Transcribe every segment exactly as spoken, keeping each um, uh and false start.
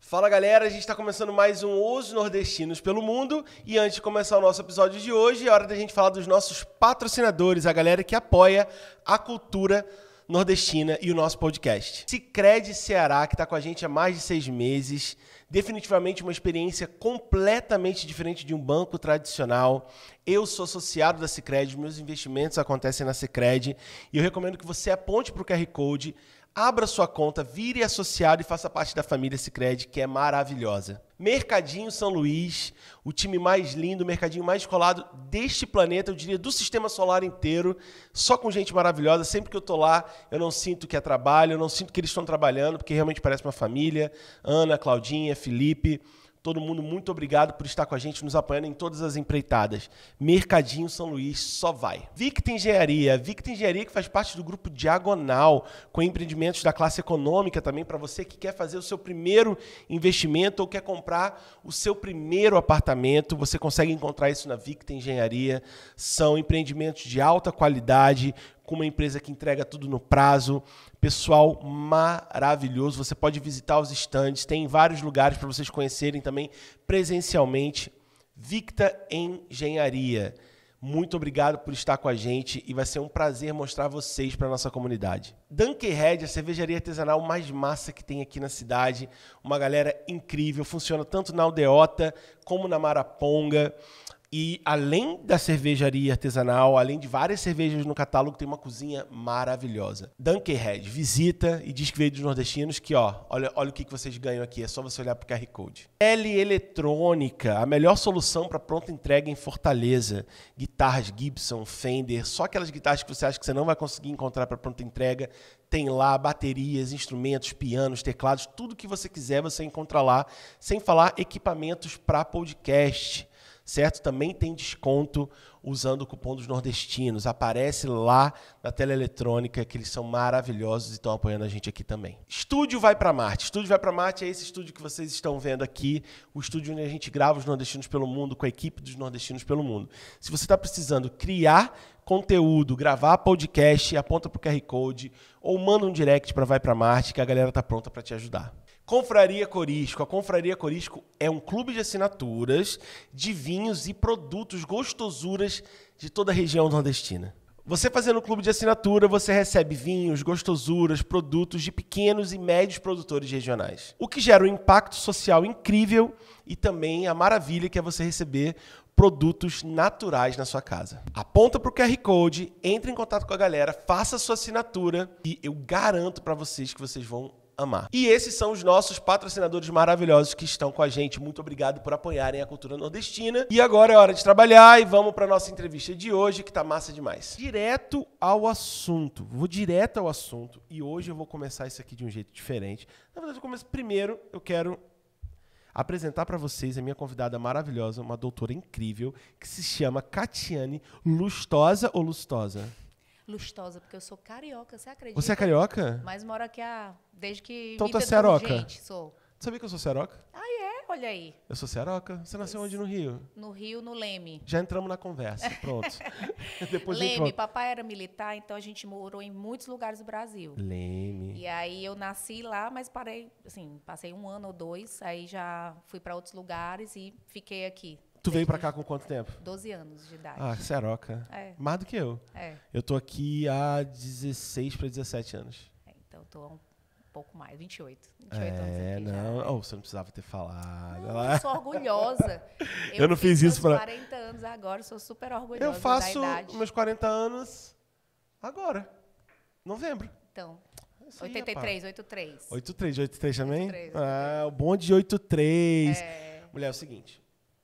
Fala galera, a gente está começando mais um Os Nordestinos pelo Mundo e antes de começar o nosso episódio de hoje, é hora da gente falar dos nossos patrocinadores, a galera que apoia a cultura nordestina e o nosso podcast. Sicredi Ceará, que está com a gente há mais de seis meses, definitivamente uma experiência completamente diferente de um banco tradicional. Eu sou associado da Sicredi, meus investimentos acontecem na Sicredi e eu recomendo que você aponte para o Q R Code, abra sua conta, vire associado e faça parte da família Sicredi, que é maravilhosa. Mercadinho São Luís, o time mais lindo, o mercadinho mais colado deste planeta, eu diria do sistema solar inteiro, só com gente maravilhosa. Sempre que eu tô lá, eu não sinto que é trabalho, eu não sinto que eles estão trabalhando, porque realmente parece uma família. Ana, Claudinha, Felipe, todo mundo, muito obrigado por estar com a gente, nos apoiando em todas as empreitadas. Mercadinho São Luís, só vai. Victa Engenharia. Victa Engenharia que faz parte do grupo Diagonal, com empreendimentos da classe econômica também, para você que quer fazer o seu primeiro investimento ou quer comprar o seu primeiro apartamento. Você consegue encontrar isso na Victa Engenharia. São empreendimentos de alta qualidade, com uma empresa que entrega tudo no prazo. Pessoal maravilhoso, você pode visitar os estandes, tem vários lugares para vocês conhecerem também presencialmente. Victa Engenharia, muito obrigado por estar com a gente e vai ser um prazer mostrar vocês para a nossa comunidade. Dunkerhead, a cervejaria artesanal mais massa que tem aqui na cidade, uma galera incrível, funciona tanto na Aldeota como na Maraponga. E além da cervejaria artesanal, além de várias cervejas no catálogo, tem uma cozinha maravilhosa. Dunkerhead, visita e diz que veio dos nordestinos, que ó, olha, olha o que vocês ganham aqui, é só você olhar para o Q R Code. L Eletrônica, a melhor solução para pronta entrega em Fortaleza. Guitarras Gibson, Fender, só aquelas guitarras que você acha que você não vai conseguir encontrar para pronta entrega. Tem lá baterias, instrumentos, pianos, teclados, tudo que você quiser você encontra lá, sem falar equipamentos para podcast. Certo? Também tem desconto usando o cupom dos nordestinos. Aparece lá na tela eletrônica que eles são maravilhosos e estão apoiando a gente aqui também. Estúdio Vai Pra Marte. Estúdio Vai Pra Marte é esse estúdio que vocês estão vendo aqui, o estúdio onde a gente grava os nordestinos pelo mundo, com a equipe dos nordestinos pelo mundo. Se você está precisando criar conteúdo, gravar podcast, aponta para o Q R Code ou manda um direct para Vai Pra Marte que a galera está pronta para te ajudar. Confraria Corisco. A Confraria Corisco é um clube de assinaturas de vinhos e produtos gostosuras de toda a região nordestina. Você fazendo um clube de assinatura, você recebe vinhos, gostosuras, produtos de pequenos e médios produtores regionais. O que gera um impacto social incrível e também a maravilha que é você receber produtos naturais na sua casa. Aponta para o Q R Code, entre em contato com a galera, faça a sua assinatura e eu garanto para vocês que vocês vão amar. E esses são os nossos patrocinadores maravilhosos que estão com a gente. Muito obrigado por apoiarem a cultura nordestina. E agora é hora de trabalhar e vamos para a nossa entrevista de hoje, que tá massa demais. Direto ao assunto. Vou direto ao assunto. E hoje eu vou começar isso aqui de um jeito diferente. Na verdade, eu começo primeiro, eu quero apresentar para vocês a minha convidada maravilhosa, uma doutora incrível, que se chama Catiane Lustosa ou Lustosa? Lustosa, porque eu sou carioca, você acredita? Você é carioca? Mas moro aqui há, desde que então me tá entendo cearoca? como gente, sou. Sabia que eu sou cearoca? Ah, é? Olha aí. Eu sou cearoca. Você nasceu onde no Rio? No Rio, no Leme. Já entramos na conversa, pronto. Depois Leme, volta. papai era militar, então a gente morou em muitos lugares do Brasil. Leme. E aí eu nasci lá, mas parei, assim, passei um ano ou dois, aí já fui para outros lugares e fiquei aqui. Tu veio pra cá com quanto tempo? doze anos de idade. Ah, cearoca. É. Mais do que eu. É. Eu tô aqui há dezesseis para dezessete anos. É, então eu tô há um pouco mais, vinte e oito. vinte e oito É, anos aqui não. já. Oh, você não precisava ter falado. Não, eu sou orgulhosa. Eu não fiz isso meus pra- quarenta anos agora, sou super orgulhosa Eu faço da idade. meus quarenta anos agora. Novembro. Então, Isso aí, oitenta e três, rapaz. oitenta e três. oitenta e três, de oitenta e três também? oitenta e três, Ah, o bonde de oitenta e três. É, Mulher, é o seguinte.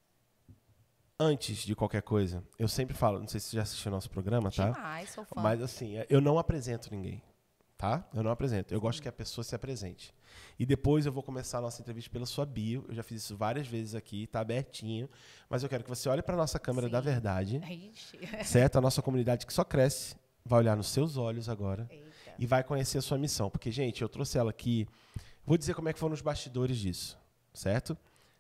Antes de qualquer coisa, eu sempre falo, não sei se você já assistiu ao nosso programa, tá? demais, sou fã. Mas assim, eu não apresento ninguém, tá? Eu não apresento. Eu gosto que a pessoa se apresente. E depois eu vou começar a nossa entrevista pela sua bio. Eu já fiz isso várias vezes aqui, tá abertinho. Mas eu quero que você olhe para nossa câmera Sim. da verdade, Ixi. certo? A nossa comunidade que só cresce vai olhar nos seus olhos agora Eita. e vai conhecer a sua missão. Porque, gente, eu trouxe ela aqui. Vou dizer como é que foram os bastidores disso, certo?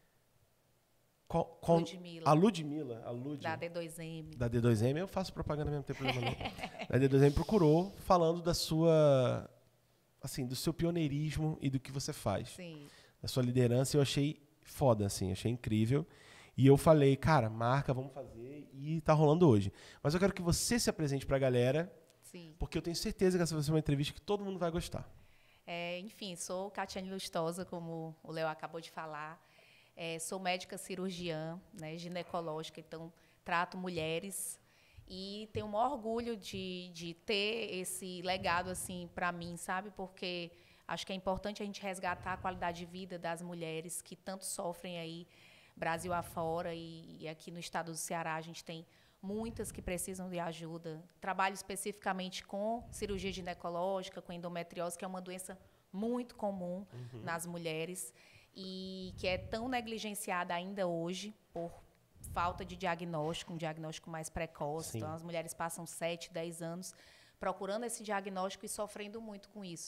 Qual, qual, Ludmilla. a Ludmilla, a Lud, Da D dois M. da D dois M, eu faço propaganda mesmo, não tem problema não. Da D dois M procurou falando da sua, assim, do seu pioneirismo e do que você faz. Sim. da sua liderança, eu achei foda, assim, achei incrível. E eu falei, cara, marca, vamos fazer, e tá rolando hoje. Mas eu quero que você se apresente pra galera, Sim. porque eu tenho certeza que essa vai ser uma entrevista que todo mundo vai gostar. É, enfim, sou Catiane Lustosa, como o Léo acabou de falar. É, sou médica cirurgiã, né, ginecológica, então trato mulheres. E tenho o maior orgulho de, de ter esse legado assim, para mim, sabe? Porque acho que é importante a gente resgatar a qualidade de vida das mulheres que tanto sofrem aí, Brasil afora, e, e aqui no estado do Ceará a gente tem muitas que precisam de ajuda. Trabalho especificamente com cirurgia ginecológica, com endometriose, que é uma doença muito comum uhum. nas mulheres e que é tão negligenciada ainda hoje por falta de diagnóstico, um diagnóstico mais precoce. Sim. Então, as mulheres passam sete, dez anos procurando esse diagnóstico e sofrendo muito com isso.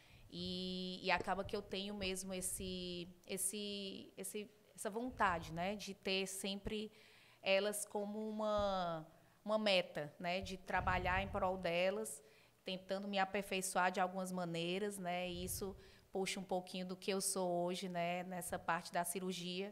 E, e acaba que eu tenho mesmo esse, esse, esse, essa vontade, né, de ter sempre elas como uma, uma meta, né, de trabalhar em prol delas, tentando me aperfeiçoar de algumas maneiras, né, e isso puxa um pouquinho do que eu sou hoje, né, nessa parte da cirurgia.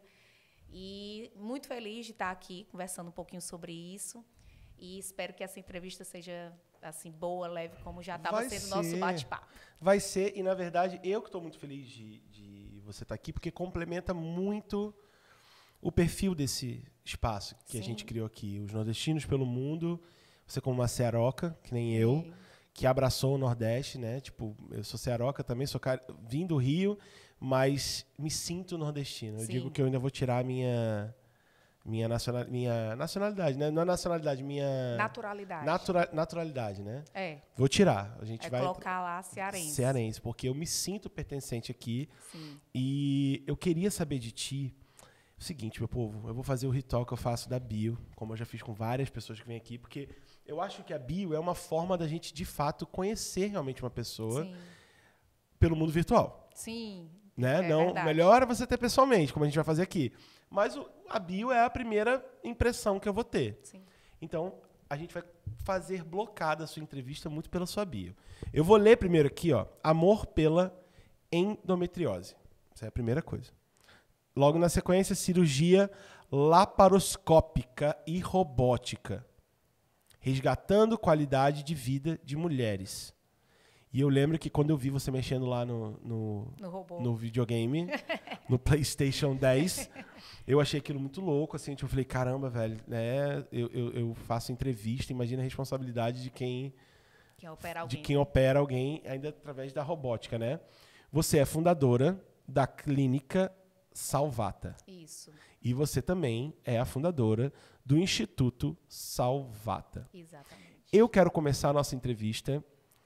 E muito feliz de estar aqui conversando um pouquinho sobre isso. E espero que essa entrevista seja assim boa, leve, como já estava sendo o nosso bate-papo. Vai ser, e na verdade, eu que estou muito feliz de, de você estar aqui, porque complementa muito o perfil desse espaço que Sim. a gente criou aqui. Os nordestinos pelo mundo, você como uma cearoca, que nem Sim. eu, que abraçou o Nordeste, né? Tipo, eu sou cearoca também, sou car... vim do Rio, mas me sinto nordestino. Eu Sim. digo que eu ainda vou tirar a minha... Minha, nacional, minha nacionalidade, né? Não é nacionalidade, minha... Naturalidade. Natura, naturalidade, né? É. Vou tirar. A gente é vai colocar lá cearense. Cearense, porque eu me sinto pertencente aqui. Sim. E eu queria saber de ti o seguinte, meu povo, eu vou fazer o ritual que eu faço da bio, como eu já fiz com várias pessoas que vêm aqui, porque eu acho que a bio é uma forma da gente, de fato, conhecer realmente uma pessoa Sim. pelo mundo virtual. Sim. Né? É Não, verdade. melhor é você ter pessoalmente, como a gente vai fazer aqui. Mas o, a bio é a primeira impressão que eu vou ter. Sim. Então, a gente vai fazer blocada a sua entrevista muito pela sua bio. Eu vou ler primeiro aqui, ó, amor pela endometriose. Essa é a primeira coisa. Logo na sequência, cirurgia laparoscópica e robótica, resgatando qualidade de vida de mulheres. E eu lembro que quando eu vi você mexendo lá no, no, no, robô. no videogame, no PlayStation dez, eu achei aquilo muito louco, assim, tipo, eu falei, caramba, velho, né, eu, eu, eu faço entrevista, imagina a responsabilidade de quem, quem opera alguém. de quem opera alguém, ainda através da robótica, né? Você é fundadora da clínica Salvata. Isso. E você também é a fundadora do Instituto Salvata. Exatamente. Eu quero começar a nossa entrevista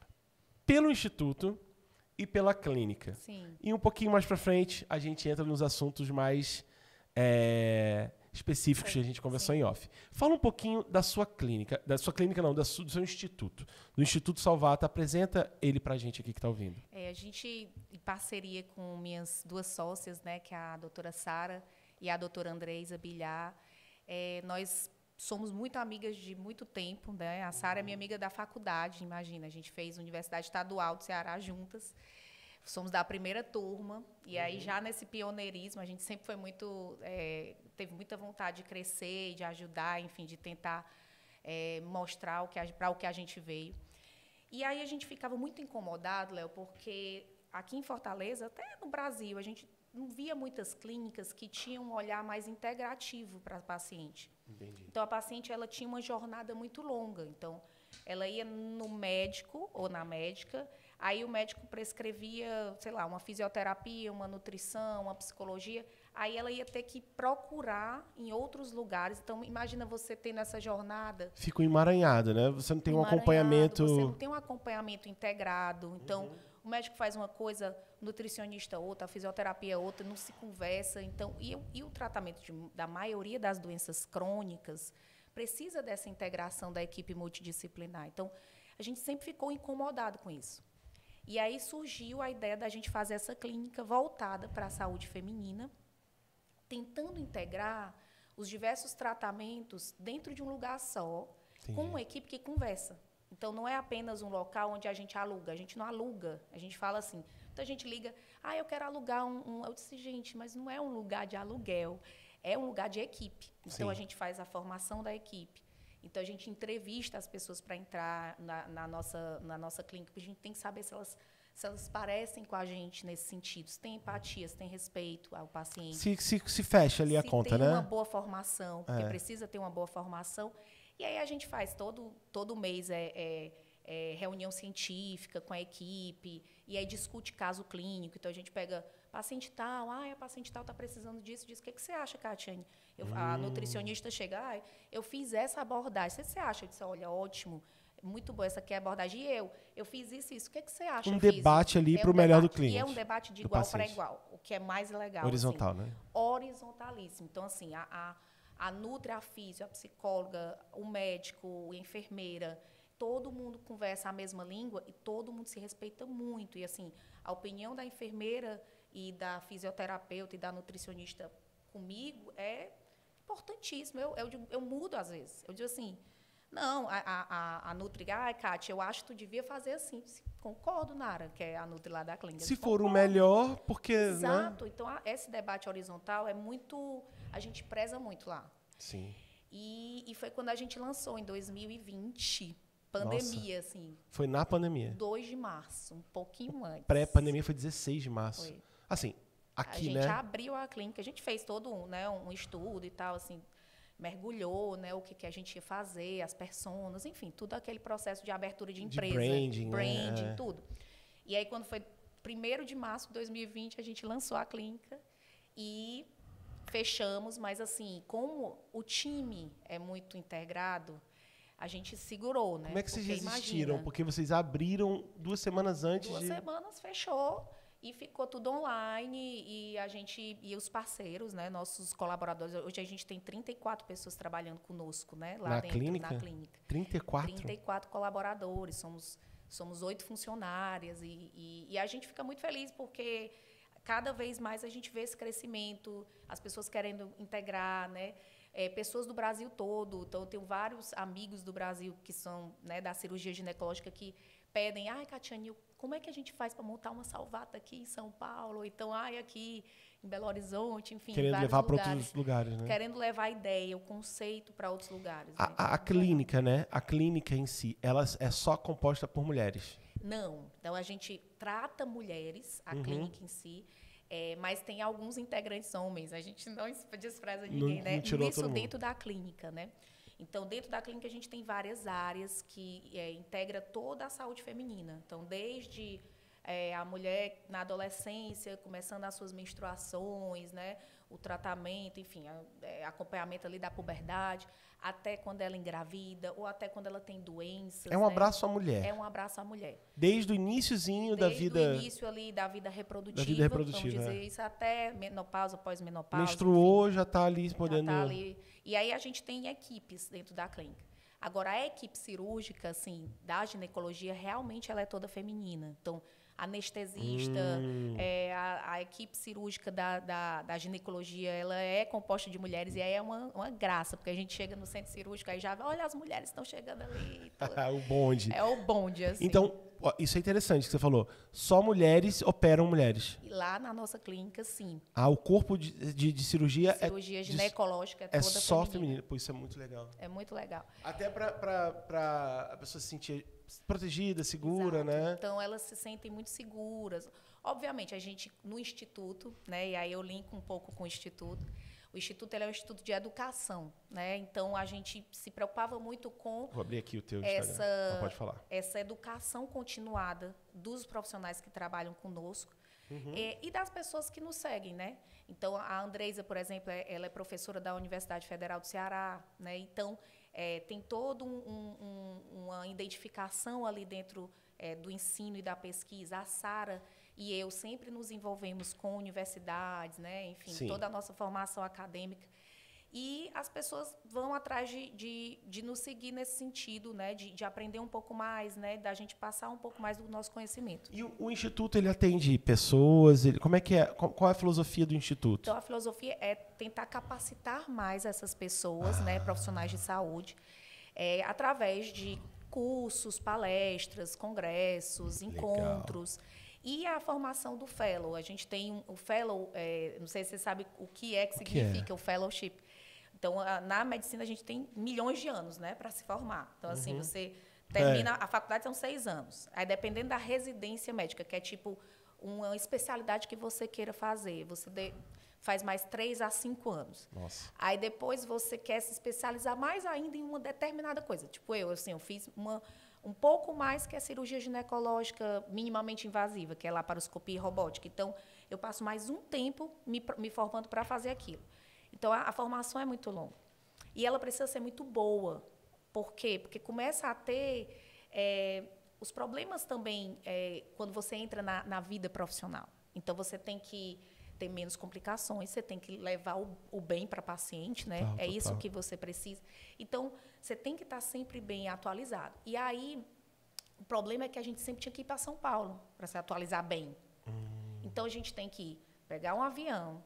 pelo Instituto e pela clínica. Sim. E um pouquinho mais para frente, a gente entra nos assuntos mais é, específicos que a gente conversou Sim. em off. Fala um pouquinho da sua clínica, da sua clínica não, da su, do seu instituto, do Instituto Salvata. Apresenta ele para a gente aqui que está ouvindo. É, a gente, em parceria com minhas duas sócias, né, que é a doutora Sara e a doutora Andreisa Bilhar, é, nós somos muito amigas de muito tempo, né? A Sara é minha amiga da faculdade, imagina, a gente fez Universidade Estadual do Ceará juntas, somos da primeira turma, e aí já nesse pioneirismo a gente sempre foi muito, é, teve muita vontade de crescer, de ajudar, enfim, de tentar é, mostrar o que para o que a gente veio. E aí a gente ficava muito incomodado, Léo, porque aqui em Fortaleza, até no Brasil, a gente não via muitas clínicas que tinham um olhar mais integrativo para a paciente. Entendi. Então, a paciente ela tinha uma jornada muito longa. Então, ela ia no médico ou na médica, aí o médico prescrevia, sei lá, uma fisioterapia, uma nutrição, uma psicologia, aí ela ia ter que procurar em outros lugares. Então, imagina você tendo essa jornada. Fica emaranhado, né? Você não tem um acompanhamento... Você não tem um acompanhamento integrado. Então, uhum. o médico faz uma coisa, o nutricionista outra, a fisioterapia outra, não se conversa. Então, e, e o tratamento de, da maioria das doenças crônicas precisa dessa integração da equipe multidisciplinar. Então, a gente sempre ficou incomodado com isso. E aí surgiu a ideia da gente fazer essa clínica voltada para a saúde feminina, tentando integrar os diversos tratamentos dentro de um lugar só, Entendi. Com uma equipe que conversa. Então, não é apenas um local onde a gente aluga. A gente não aluga. A gente fala assim, Muita gente liga, ah, eu quero alugar um, um... Eu disse, gente, mas não é um lugar de aluguel, é um lugar de equipe. Então, Sim. a gente faz a formação da equipe. Então, a gente entrevista as pessoas para entrar na, na, nossa, na nossa clínica, porque a gente tem que saber se elas, se elas parecem com a gente nesse sentido, se tem empatia, se tem respeito ao paciente. Se, se, se fecha ali a conta, né? Se tem uma boa formação, porque é. precisa ter uma boa formação. E aí a gente faz todo, todo mês é, é, é, reunião científica com a equipe, e aí discute caso clínico. Então, a gente pega paciente tal, ah, a paciente tal está precisando disso, disso. O que, que você acha, Catiane? Eu, hum. A nutricionista chega, ah, eu fiz essa abordagem. O que você acha? Eu disse, olha, ótimo, muito boa essa aqui é a abordagem. E eu? Eu fiz isso e isso. O que, que você acha? Um eu debate fiz, ali é para o um melhor debate, do cliente. E é um debate de igual para igual, o que é mais legal. Horizontal, assim, né? Horizontalíssimo. Então, assim, a, a, a nutri, a físio, a psicóloga, o médico, a enfermeira, todo mundo conversa a mesma língua e todo mundo se respeita muito. E, assim, a opinião da enfermeira e da fisioterapeuta e da nutricionista comigo é importantíssimo. Eu, eu, eu mudo, às vezes. Eu digo assim, não, a, a, a Nutri, ah, Kátia, eu acho que tu devia fazer assim. Concordo, Nara, que é a Nutri lá da clínica. Se Concordo. for o melhor, porque... Exato. Né? Então, a, esse debate horizontal é muito... A gente preza muito lá. Sim. E, e foi quando a gente lançou, em dois mil e vinte, pandemia, Nossa. assim. Foi na pandemia? dois de março, um pouquinho antes. Pré-pandemia foi dezesseis de março. Foi. Assim, aqui, né? A gente né? abriu a clínica, a gente fez todo um, né, um estudo e tal, assim, mergulhou, né, o que, que a gente ia fazer, as personas, enfim, tudo aquele processo de abertura de empresa. De branding, branding, né? tudo. E aí, quando foi primeiro de março de dois mil e vinte, a gente lançou a clínica e fechamos, mas, assim, como o time é muito integrado, a gente segurou, né? Como é que vocês Porque, resistiram? imagina, Porque vocês abriram duas semanas antes duas de... semanas fechou e ficou tudo online e a gente e os parceiros, né, nossos colaboradores. Hoje a gente tem trinta e quatro pessoas trabalhando conosco, né, lá na dentro clínica? na clínica. trinta e quatro? trinta e quatro colaboradores, somos somos oito funcionárias e, e, e a gente fica muito feliz porque cada vez mais a gente vê esse crescimento, as pessoas querendo integrar, né? É, pessoas do Brasil todo. Então, eu tenho vários amigos do Brasil que são, né, da cirurgia ginecológica que pedem, ai, Catiane, como é que a gente faz para montar uma salvata aqui em São Paulo? Ou então, ai, aqui em Belo Horizonte, enfim, querendo vários levar para lugares, outros lugares, né? Querendo levar a ideia, o conceito para outros lugares. A, né? a, a clínica, né? A clínica em si, ela é só composta por mulheres? Não. Então, a gente trata mulheres, a Uhum. clínica em si, é, mas tem alguns integrantes homens. A gente não despreza ninguém, não, né? não tirou Isso todo mundo. dentro da clínica, né? Então, dentro da clínica, a gente tem várias áreas que é, integra toda a saúde feminina. Então, desde é, a mulher na adolescência, começando as suas menstruações, né? O tratamento, enfim, a, é, acompanhamento ali da puberdade, até quando ela engravida ou até quando ela tem doenças. É um né? abraço à mulher. É um abraço à mulher. Desde o iniciozinho da vida... Desde o início ali da vida reprodutiva, da vida reprodutiva, vamos dizer é. isso, até menopausa, pós-menopausa. Menstruou, já está ali Já podendo... tá ali. E aí a gente tem equipes dentro da clínica. Agora, a equipe cirúrgica, assim, da ginecologia, realmente ela é toda feminina. Então, anestesista, Hum. é, a, a equipe cirúrgica da, da, da ginecologia, ela é composta de mulheres e aí é uma, uma graça, porque a gente chega no centro cirúrgico aí já vê, olha, as mulheres estão chegando ali. o bonde. É o bonde, assim. Então, ó, isso é interessante que você falou. Só mulheres operam mulheres. E lá na nossa clínica, sim. Ah, o corpo de, de, de cirurgia, Cirurgia é, de- ginecológica é é toda só feminina. feminino. Pô, isso é muito legal. É muito legal. Até para a pessoa se sentir protegida, segura, Exato. né? Então, elas se sentem muito seguras. Obviamente, a gente, no Instituto, né, e aí eu linko um pouco com o Instituto, o Instituto ele é um instituto de educação, né? Então, a gente se preocupava muito com Vou abrir aqui o teu essa, Instagram. Não, pode falar. essa educação continuada dos profissionais que trabalham conosco. Uhum. É, e das pessoas que nos seguem, né? Então, a Andreisa, por exemplo, é, ela é professora da Universidade Federal do Ceará, né? Então, é, tem toda um, um, uma identificação ali dentro é, do ensino e da pesquisa. A Sara e eu sempre nos envolvemos com universidades, né? Enfim, Sim. toda a nossa formação acadêmica. E as pessoas vão atrás de, de, de nos seguir nesse sentido, né? De, de aprender um pouco mais, né? Da gente passar um pouco mais do nosso conhecimento. E o, o Instituto, ele atende pessoas? Ele, como é que é? Qual, qual é a filosofia do Instituto? Então, a filosofia é tentar capacitar mais essas pessoas, ah. né? Profissionais de saúde, é, através de cursos, palestras, congressos, Legal. encontros. E a formação do fellow. A gente tem um, o fellow, é, não sei se você sabe o que é que O que significa é? o fellowship. Então, a, na medicina, a gente tem milhões de anos, né, para se formar. Então, assim, Uhum. você termina... É. A faculdade são seis anos. Aí, dependendo da residência médica, que é tipo uma especialidade que você queira fazer, você de, faz mais três a cinco anos. Nossa. Aí, depois, você quer se especializar mais ainda em uma determinada coisa. Tipo, eu, assim, eu fiz uma... um pouco mais que a cirurgia ginecológica minimamente invasiva, que é laparoscopia e robótica. Então, eu passo mais um tempo me, me formando para fazer aquilo. Então, a, a formação é muito longa. E ela precisa ser muito boa. Por quê? Porque começa a ter é, os problemas também é, quando você entra na, na vida profissional. Então, você tem que ter menos complicações, você tem que levar o, o bem para a paciente, né? Total, É isso total. que você precisa. Então, você tem que estar sempre bem atualizado. E aí, o problema é que a gente sempre tinha que ir para São Paulo para se atualizar bem. Hum. Então, a gente tem que pegar um avião,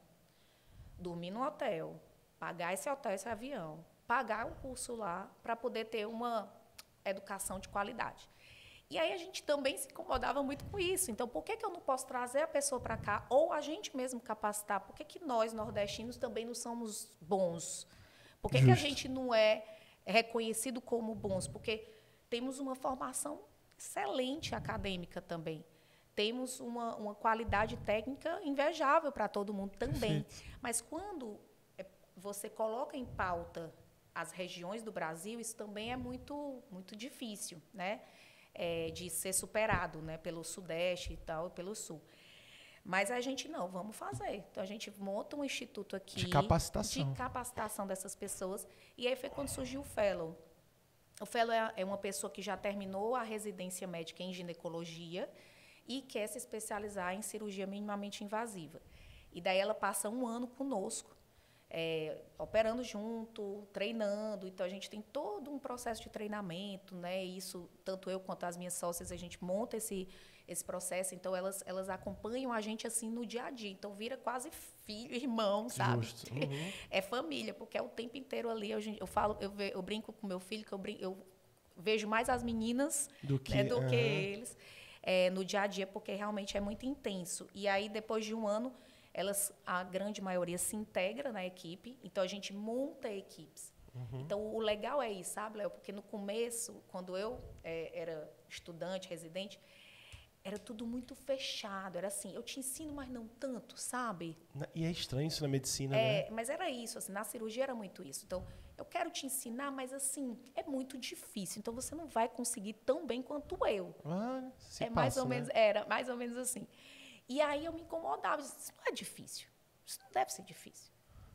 dormir no hotel, pagar esse hotel, esse avião, pagar o curso lá para poder ter uma educação de qualidade. E aí a gente também se incomodava muito com isso. Então, por que, que eu não posso trazer a pessoa para cá ou a gente mesmo capacitar? Por que, que nós, nordestinos, também não somos bons? Por que, que a gente não é reconhecido como bons? Porque temos uma formação excelente acadêmica também. Temos uma, uma qualidade técnica invejável para todo mundo também. Perfeito. Mas quando você coloca em pauta as regiões do Brasil, isso também é muito, muito difícil, né? É, de ser superado, né, pelo Sudeste e tal, e pelo Sul. Mas a gente não, vamos fazer. Então, a gente monta um instituto aqui... De capacitação. De capacitação dessas pessoas. E aí foi quando surgiu o Fellow. O Fellow é, é uma pessoa que já terminou a residência médica em ginecologia e quer se especializar em cirurgia minimamente invasiva. E daí ela passa um ano conosco, É, operando junto, treinando. Então, a gente tem todo um processo de treinamento, né? Isso, tanto eu quanto as minhas sócias, a gente monta esse, esse processo. Então, elas, elas acompanham a gente, assim, no dia a dia. Então, vira quase filho, irmão, sabe? Justo. Uhum. É família, porque é o tempo inteiro ali. Eu, eu, falo, eu, ve, eu brinco com meu filho, que eu, brinco, eu vejo mais as meninas Do que, né, do uhum. que eles é, no dia a dia, porque realmente é muito intenso. E aí, depois de um ano... Elas, a grande maioria se integra na equipe, então a gente monta equipes. Uhum. Então, o legal é isso, sabe, Léo? Porque no começo, quando eu é, era estudante, residente, era tudo muito fechado. Era assim, eu te ensino, mas não tanto, sabe? E é estranho isso na medicina, é, né? Mas era isso, assim, na cirurgia era muito isso. Então, eu quero te ensinar, mas assim, é muito difícil. Então, você não vai conseguir tão bem quanto eu. Ah, se é passa, mais ou né? menos, era mais ou menos assim. E aí eu me incomodava, disse, isso não é difícil, isso não deve ser difícil.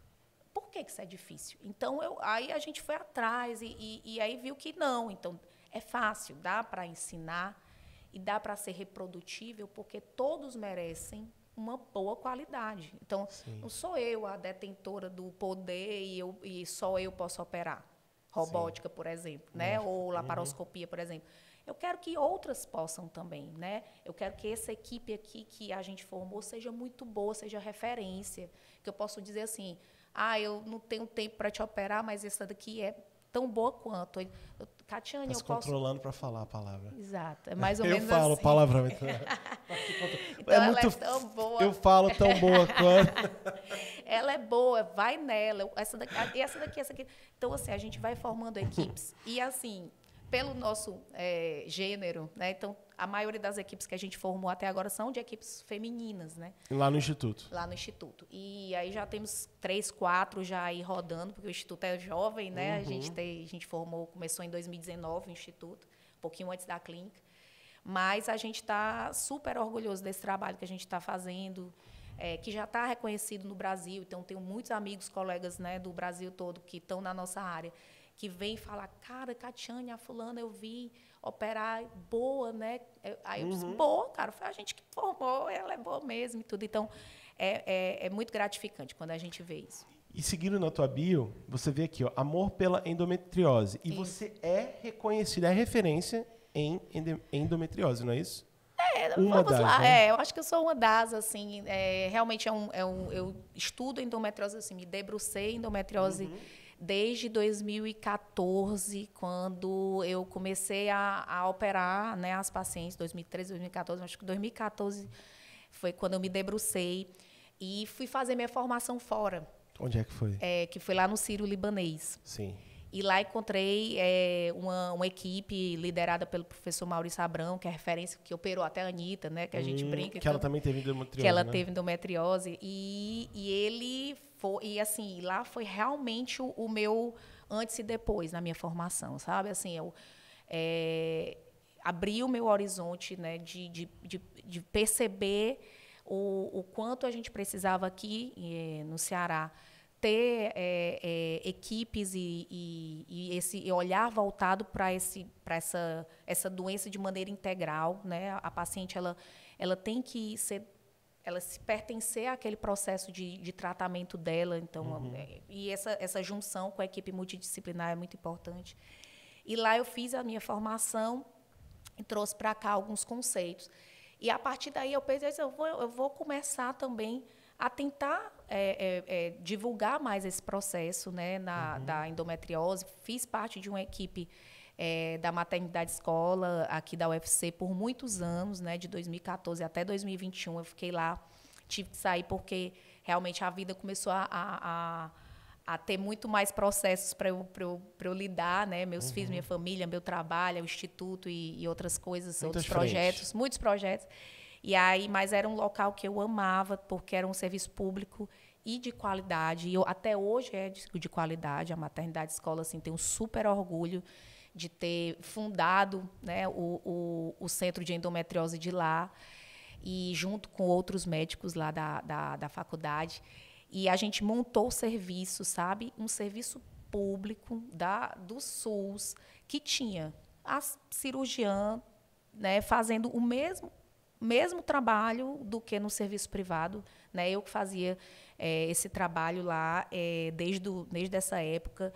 Por que, que isso é difícil? Então, eu, aí a gente foi atrás e, e, e aí viu que não. Então, é fácil, dá para ensinar e dá para ser reprodutível, porque todos merecem uma boa qualidade. Então, Sim. não sou eu a detentora do poder e, eu, e só eu posso operar. Robótica, Sim. por exemplo, né? Ou laparoscopia, uhum. por exemplo. Eu quero que outras possam também, né? Eu quero que essa equipe aqui que a gente formou seja muito boa, seja referência. Que eu posso dizer assim, ah, eu não tenho tempo para te operar, mas essa daqui é tão boa quanto. Eu, Catiane, tá eu se posso... controlando para falar a palavra. Exato, é mais ou eu menos assim. Eu falo palavrão. Então, então é ela muito... é tão boa. Eu falo tão boa quanto... Ela é boa, vai nela. Essa daqui, essa daqui, essa aqui. Então, assim, a gente vai formando equipes. E, assim... Pelo nosso é, gênero, né? Então, a maioria das equipes que a gente formou até agora são de equipes femininas, né? Lá no Instituto. Lá no Instituto. E aí já temos três, quatro já aí rodando, porque o Instituto é jovem, né? Uhum. A gente tem, a gente formou, começou em dois mil e dezenove o Instituto, um pouquinho antes da clínica. Mas a gente está super orgulhoso desse trabalho que a gente está fazendo, é, que já está reconhecido no Brasil. Então, tenho muitos amigos, colegas, né, do Brasil todo que estão na nossa área, que vem falar, cara, Catiane, a fulana eu vi operar, boa, né? Aí eu disse, uhum. boa, cara, foi a gente que formou, ela é boa mesmo e tudo. Então, é, é, é muito gratificante quando a gente vê isso. E seguindo na tua bio, você vê aqui, ó, amor pela endometriose. E isso. Você é reconhecida, é referência em endometriose, não é isso? É, uma vamos das, lá. Né? É, eu acho que eu sou uma das, assim, é, realmente é um, é um, eu estudo endometriose, assim, me debrucei em endometriose uhum. desde dois mil e quatorze, quando eu comecei a, a operar, né, as pacientes, dois mil e treze, dois mil e quatorze, acho que dois mil e quatorze foi quando eu me debrucei e fui fazer minha formação fora. Onde é que foi? É, que foi lá no Sírio-Libanês. Sim. E lá encontrei é, uma, uma equipe liderada pelo professor Maurício Abrão, que é referência, que operou até a Anitta, né? Que a gente hum, brinca. Que então, ela também teve endometriose, Que ela né? teve endometriose. E, e ele foi... E, assim, lá foi realmente o, o meu antes e depois na minha formação, sabe? Assim, eu... É, abri o meu horizonte, né? De, de, de, de perceber o, o quanto a gente precisava aqui é, no Ceará ter é, é, equipes e, e, e esse olhar voltado para esse para essa essa doença de maneira integral, né? A paciente ela ela tem que ser ela se pertencer àquele processo de, de tratamento dela, então uhum. é, e essa essa junção com a equipe multidisciplinar é muito importante. E lá eu fiz a minha formação e trouxe para cá alguns conceitos. E a partir daí eu pensei, eu vou eu vou começar também a tentar é, é, é, divulgar mais esse processo, né, na, uhum. da endometriose. Fiz parte de uma equipe é, da maternidade escola aqui da U F C por muitos anos, né, de dois mil e quatorze até dois mil e vinte e um. Eu fiquei lá, tive que sair porque realmente a vida começou a, a, a ter muito mais processos para eu, eu, eu lidar, né, meus uhum. filhos, minha família, meu trabalho, o instituto e, e outras coisas, Muitas outros projetos, frentes. muitos projetos. E aí, mas era um local que eu amava, porque era um serviço público e de qualidade. E eu, até hoje é de, de qualidade. A maternidade escola assim, tem um super orgulho de ter fundado, né, o, o, o centro de endometriose de lá, e junto com outros médicos lá da, da, da faculdade. E a gente montou o serviço, sabe? Um serviço público da, do SUS, que tinha a cirurgiã, né, fazendo o mesmo mesmo trabalho do que no serviço privado, né? Eu que fazia é, esse trabalho lá é, desde, do, desde essa época.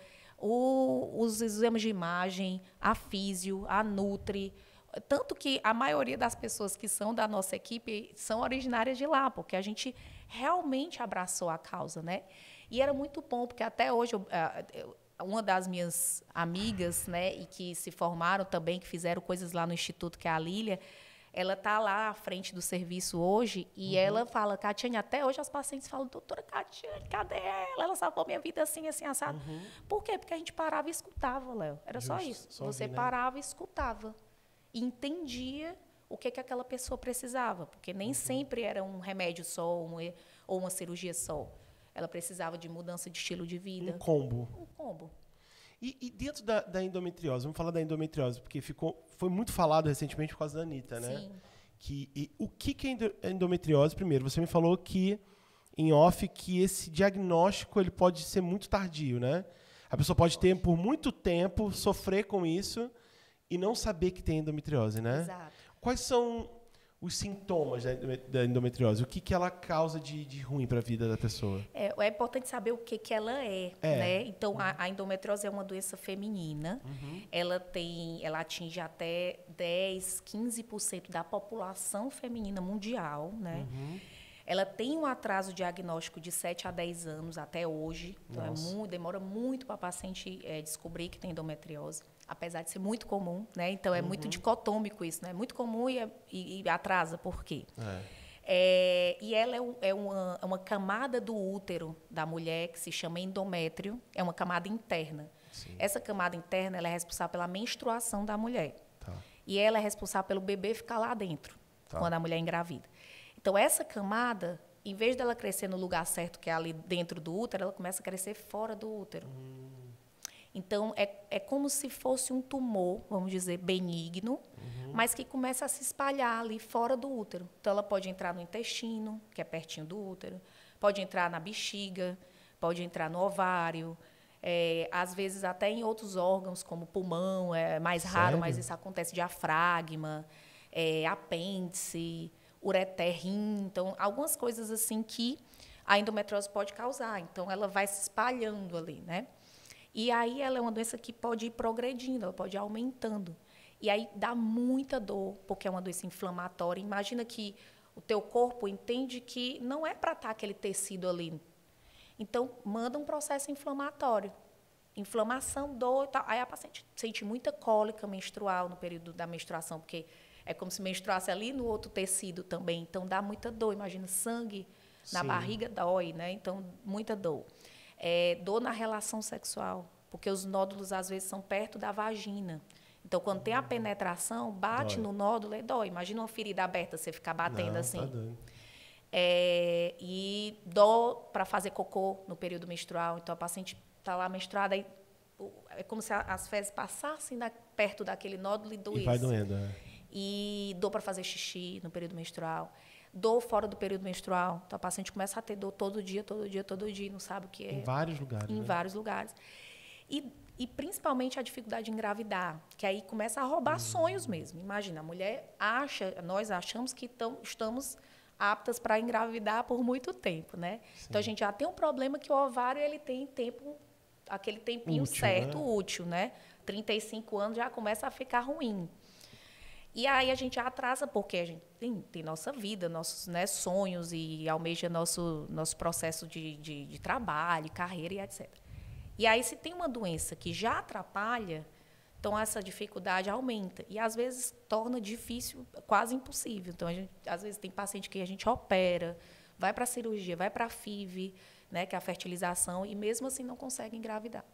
O, os exames de imagem, a físio, a nutri, tanto que a maioria das pessoas que são da nossa equipe são originárias de lá, porque a gente realmente abraçou a causa, né? E era muito bom, porque até hoje eu, eu, uma das minhas amigas, né, e que se formaram também, que fizeram coisas lá no Instituto, que é a Lília, ela está lá à frente do serviço hoje e uhum. ela fala, Catiane, até hoje as pacientes falam, doutora Catiane, cadê ela? Ela salvou minha vida assim, assim, assado. Uhum. Por quê? Porque a gente parava e escutava, Léo. Era Justo, só isso. Só Você ouvir, parava né? e escutava. E entendia o que, que aquela pessoa precisava. Porque nem uhum. sempre era um remédio só um, ou uma cirurgia só. Ela precisava de mudança de estilo de vida. Um combo. Um combo. E, e dentro da, da endometriose, vamos falar da endometriose, porque ficou, foi muito falado recentemente por causa da Anitta, né? Sim. Que, e, o que, que é endometriose? Primeiro, você me falou que, em off, que esse diagnóstico ele pode ser muito tardio, né? A pessoa pode ter, por muito tempo, sofrer com isso e não saber que tem endometriose, né? Exato. Quais são os sintomas da endometriose? O que, que ela causa de, de ruim para a vida da pessoa? É, é importante saber o que, que ela é, é. né? Então, a, a endometriose é uma doença feminina. Uhum. Ela tem, ela atinge até dez, quinze por cento da população feminina mundial, né? Uhum. Ela tem um atraso diagnóstico de sete a dez anos até hoje. Então, é muito, demora muito para a paciente é, descobrir que tem endometriose, apesar de ser muito comum, né? Então, é uhum. muito dicotômico isso, né? Muito comum e, e, e atrasa. Por quê? É. É, e ela é, um, é, uma, é uma camada do útero da mulher que se chama endométrio, é uma camada interna. Sim. Essa camada interna ela é responsável pela menstruação da mulher. Tá. E ela é responsável pelo bebê ficar lá dentro, tá. quando a mulher engravida. Então, essa camada, em vez dela crescer no lugar certo, que é ali dentro do útero, ela começa a crescer fora do útero. Hum. Então, é, é como se fosse um tumor, vamos dizer, benigno, uhum. mas que começa a se espalhar ali fora do útero. Então, ela pode entrar no intestino, que é pertinho do útero, pode entrar na bexiga, pode entrar no ovário, é, às vezes até em outros órgãos, como pulmão, é mais Sério? raro, mas isso acontece, diafragma, é, apêndice, ureter, rim. Então, algumas coisas assim que a endometriose pode causar. Então, ela vai se espalhando ali, né? E aí ela é uma doença que pode ir progredindo, ela pode ir aumentando. E aí dá muita dor, porque é uma doença inflamatória. Imagina que o teu corpo entende que não é para estar aquele tecido ali. Então, manda um processo inflamatório. inflamação, dor e tal. Aí a paciente sente muita cólica menstrual no período da menstruação, porque é como se menstruasse ali no outro tecido também. Então, dá muita dor. Imagina, sangue na Sim. barriga dói, né? Então, muita dor. É, dor na relação sexual, porque os nódulos, às vezes, são perto da vagina. Então, quando tem a penetração, bate Dói. no nódulo e dói. Imagina uma ferida aberta, você ficar batendo Não, assim. tá doido. É, e dor para fazer cocô no período menstrual. Então, a paciente está lá menstruada, aí, é como se a, as fezes passassem da, perto daquele nódulo e doesse. E vai doendo, é. E dor para fazer xixi no período menstrual. Dor fora do período menstrual. Então, a paciente começa a ter dor todo dia, todo dia, todo dia, não sabe o que é. Em vários lugares. Em né? vários lugares. E, e, principalmente, a dificuldade de engravidar, que aí começa a roubar hum. sonhos mesmo. Imagina, a mulher acha, nós achamos que tão, estamos aptas para engravidar por muito tempo, né? Sim. Então, a gente já tem um problema que o ovário ele tem tempo, aquele tempinho útil, certo, né? útil, né? trinta e cinco anos já começa a ficar ruim. E aí a gente atrasa porque a gente tem, tem nossa vida, nossos né, sonhos e almeja nosso, nosso processo de, de, de trabalho, carreira e etcétera. E aí, se tem uma doença que já atrapalha, então essa dificuldade aumenta. E, às vezes, torna difícil, quase impossível. Então, a gente, às vezes, tem paciente que a gente opera, vai para a cirurgia, vai para a F I V, né, que é a fertilização, e mesmo assim não consegue engravidar.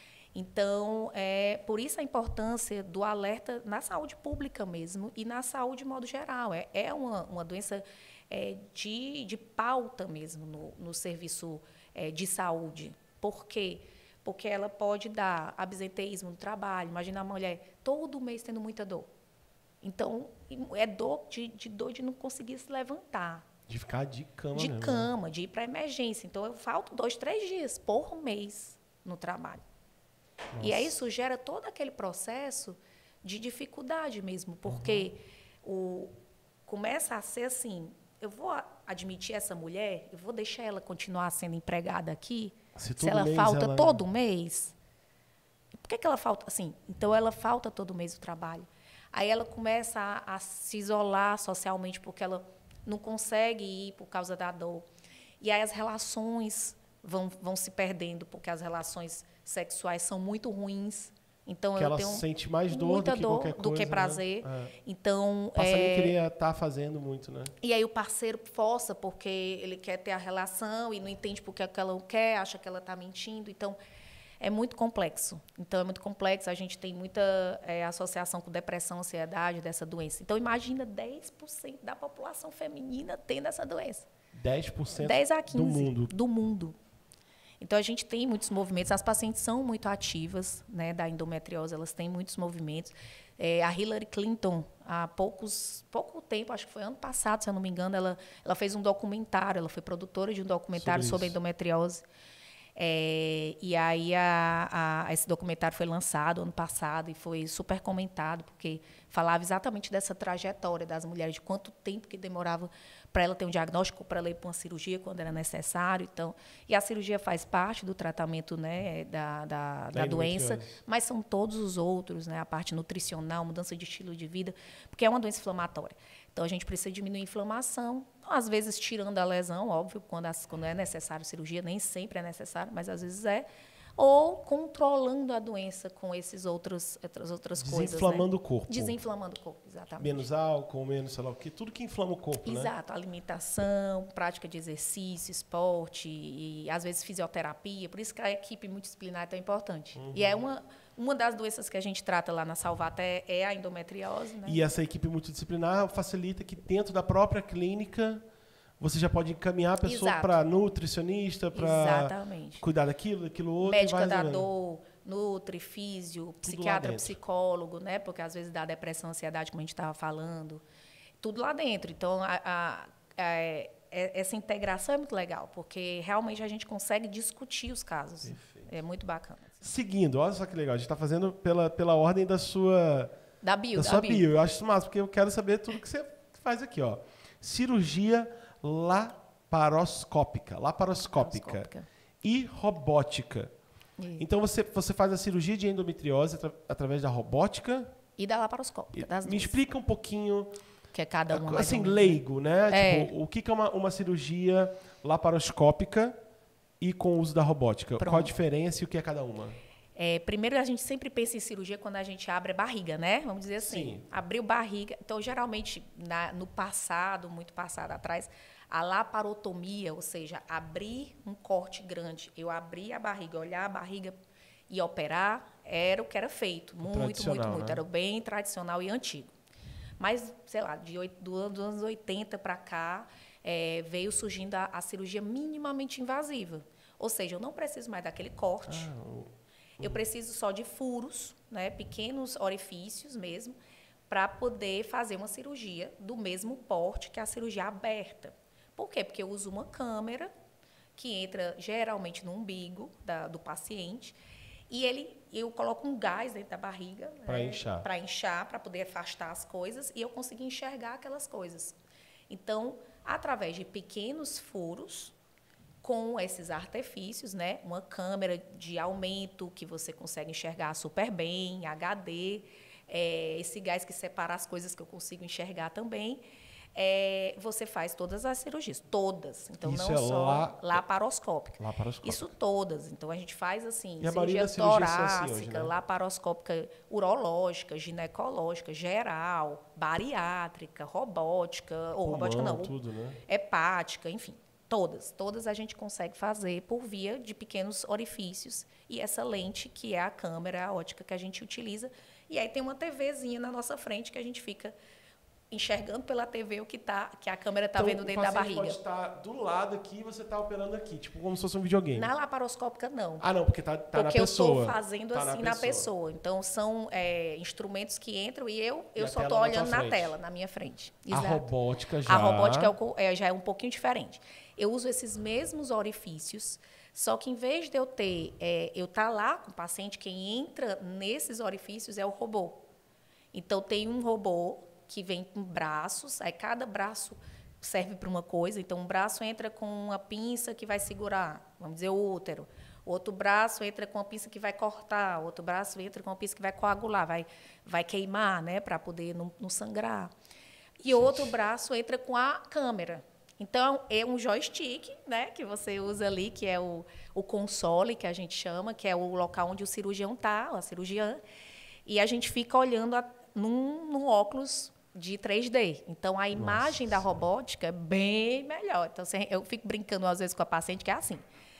Então, é, por isso a importância do alerta na saúde pública mesmo e na saúde de modo geral. É, é uma, uma doença é, de, de pauta mesmo no, no serviço é, de saúde. Por quê? Porque ela pode dar absenteísmo no trabalho. Imagina a mulher todo mês tendo muita dor. Então, é dor de, de dor de não conseguir se levantar. De ficar de cama De mesmo, cama, né? de ir para emergência. Então, eu falto dois, três dias por mês no trabalho. Nossa. E aí isso gera todo aquele processo de dificuldade mesmo, porque uhum. o, começa a ser assim, eu vou admitir essa mulher, eu vou deixar ela continuar sendo empregada aqui, se, se ela falta ela... todo mês, por que, que ela falta assim? Então, ela falta todo mês o trabalho. Aí ela começa a, a se isolar socialmente, porque ela não consegue ir por causa da dor. E aí as relações vão, vão se perdendo, porque as relações sexuais são muito ruins. Então, que eu ela tenho sente mais dor muita do que dor qualquer coisa, do que prazer. Né? É. Então, passa é... nem queria estar tá fazendo muito, né? E aí o parceiro força porque ele quer ter a relação e não entende porque ela não quer, acha que ela está mentindo. Então, é muito complexo. Então, é muito complexo. A gente tem muita é, associação com depressão, ansiedade dessa doença. Então, imagina dez por cento da população feminina tendo essa doença. dez por cento dez a quinze do mundo. Do mundo. Então, a gente tem muitos movimentos. As pacientes são muito ativas, né, da endometriose, elas têm muitos movimentos. É, a Hillary Clinton, há poucos, pouco tempo, acho que foi ano passado, se eu não me engano, ela, ela fez um documentário, ela foi produtora de um documentário sobre, sobre endometriose. É, e aí a, a, esse documentário foi lançado ano passado e foi super comentado, porque falava exatamente dessa trajetória das mulheres, de quanto tempo que demorava para ela ter um diagnóstico, para ela ir para uma cirurgia quando era necessário. Então, e a cirurgia faz parte do tratamento, né, da, da, da doença, mas são todos os outros, né, a parte nutricional, mudança de estilo de vida, porque é uma doença inflamatória. Então, a gente precisa diminuir a inflamação, às vezes tirando a lesão, óbvio, quando, as, quando é necessário cirurgia, nem sempre é necessário, mas às vezes é, ou controlando a doença com esses outros, essas outras coisas. Desinflamando né? o corpo. Desinflamando o corpo, exatamente. Menos álcool, menos sei lá o quê, tudo que inflama o corpo, Exato, né? Exato, alimentação, prática de exercício, esporte, e às vezes fisioterapia, por isso que a equipe multidisciplinar é tão importante. Uhum. E é uma... Uma das doenças que a gente trata lá na Salvaté é a endometriose. Né? E essa equipe multidisciplinar facilita que dentro da própria clínica você já pode encaminhar a pessoa para nutricionista, para cuidar daquilo, daquilo outro. Médica da dor, nutri, físio, psiquiatra, psicólogo, né? Porque às vezes dá depressão, ansiedade, como a gente estava falando. Tudo lá dentro. Então, a, a, a, essa integração é muito legal, porque realmente a gente consegue discutir os casos. Perfeito. É muito bacana. Seguindo, olha só que legal, a gente está fazendo pela, pela ordem da sua, da bio, da da sua bio. bio. Eu acho isso massa, porque eu quero saber tudo que você faz aqui. Ó. Cirurgia laparoscópica, laparoscópica, laparoscópica. E robótica. E. Então, você, você faz a cirurgia de endometriose atra, através da robótica? E da laparoscópica. Das Me duas. explica um pouquinho... Que é cada uma. Assim, leigo, né? É. Tipo, o que é uma, uma cirurgia laparoscópica e com o uso da robótica? Pronto. Qual a diferença e o que é cada uma? É, primeiro, a gente sempre pensa em cirurgia quando a gente abre a barriga, né? Vamos dizer assim, Sim. abriu barriga. Então, geralmente, na, no passado, muito passado atrás, a laparotomia, ou seja, abrir um corte grande, eu abrir a barriga, olhar a barriga e operar, era o que era feito. Muito, muito, muito. Né? Era bem tradicional e antigo. Mas, sei lá, de oito, dos anos oitenta para cá, é, veio surgindo a, a cirurgia minimamente invasiva. Ou seja, eu não preciso mais daquele corte. Ah, o... Eu preciso só de furos, né, pequenos orifícios mesmo, para poder fazer uma cirurgia do mesmo porte que a cirurgia aberta. Por quê? Porque eu uso uma câmera que entra geralmente no umbigo da, do paciente e ele, eu coloco um gás dentro da barriga para é, inchar, para inchar, para poder afastar as coisas e eu conseguir enxergar aquelas coisas. Então, através de pequenos furos, com esses artifícios, né, uma câmera de aumento que você consegue enxergar super bem, H D, é, esse gás que separa as coisas que eu consigo enxergar também, é, você faz todas as cirurgias, todas. Então, Isso não é só la... laparoscópica. laparoscópica. Isso todas. Então, a gente faz assim, e cirurgia assim torácica, hoje, né? laparoscópica urológica, ginecológica, geral, bariátrica, robótica, ou Pulmão, robótica não, tudo, né? hepática, enfim. Todas, todas a gente consegue fazer por via de pequenos orifícios e essa lente que é a câmera ótica que a gente utiliza. E aí tem uma TVzinha na nossa frente que a gente fica enxergando pela T V o que, tá, que a câmera está então, vendo dentro da barriga. Pode estar do lado aqui e você está operando aqui, tipo como se fosse um videogame. Na laparoscópica, não. Ah, não, porque está tá na porque pessoa. Porque eu estou fazendo tá assim na na pessoa. pessoa. Então, são é, instrumentos que entram e eu, e eu só estou olhando na, na tela, na minha frente. Exato. A robótica já... A robótica é, é, já é um pouquinho diferente. Eu uso esses mesmos orifícios, só que em vez de eu ter, é, eu estar tá lá com o paciente, quem entra nesses orifícios é o robô. Então, tem um robô que vem com braços, aí cada braço serve para uma coisa. Então, um braço entra com uma pinça que vai segurar, vamos dizer, o útero. O outro braço entra com uma pinça que vai cortar, o outro braço entra com uma pinça que vai coagular, vai, vai queimar, né, para poder não, não sangrar. E o outro braço entra com a câmera. Então, é um joystick, né, que você usa ali, que é o, o console, que a gente chama, que é o local onde o cirurgião está, a cirurgiã, e a gente fica olhando a, num, num óculos de três D. Então, a imagem Nossa. da robótica é bem melhor. Então, eu fico brincando, às vezes, com a paciente, que é assim.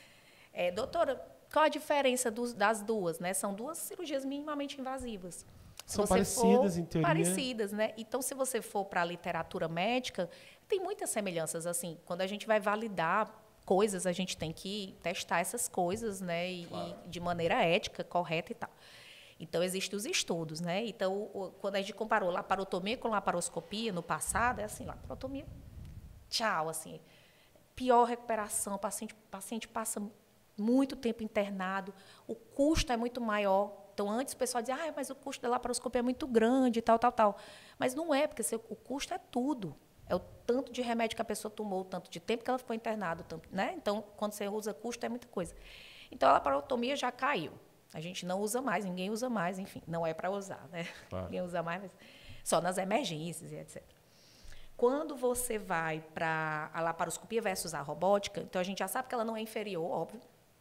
É, doutora, qual a diferença dos, das duas? Né? São duas cirurgias minimamente invasivas. São parecidas, for, em teoria. Parecidas, né? Então, se você for para a literatura médica, tem muitas semelhanças. Assim, quando a gente vai validar coisas, a gente tem que testar essas coisas, né? E, claro. e de maneira ética, correta e tal. Então, existem os estudos, né? Então, o, quando a gente comparou laparotomia com laparoscopia no passado, é assim, laparotomia, tchau, assim, pior recuperação, o paciente, o paciente passa muito tempo internado, o custo é muito maior. Então, antes o pessoal dizia, ah, mas o custo da laparoscopia é muito grande, tal, tal, tal. Mas não é, porque se, o custo é tudo. É o tanto de remédio que a pessoa tomou, o tanto de tempo que ela ficou internada, tanto, né? Então, quando você usa custo, é muita coisa. Então, a laparotomia já caiu. A gente não usa mais, ninguém usa mais, enfim, não é para usar, né? Claro. Ninguém usa mais, mas só nas emergências e etcétera. Quando você vai para a laparoscopia versus a robótica, então a gente já sabe que ela não é inferior, óbvio,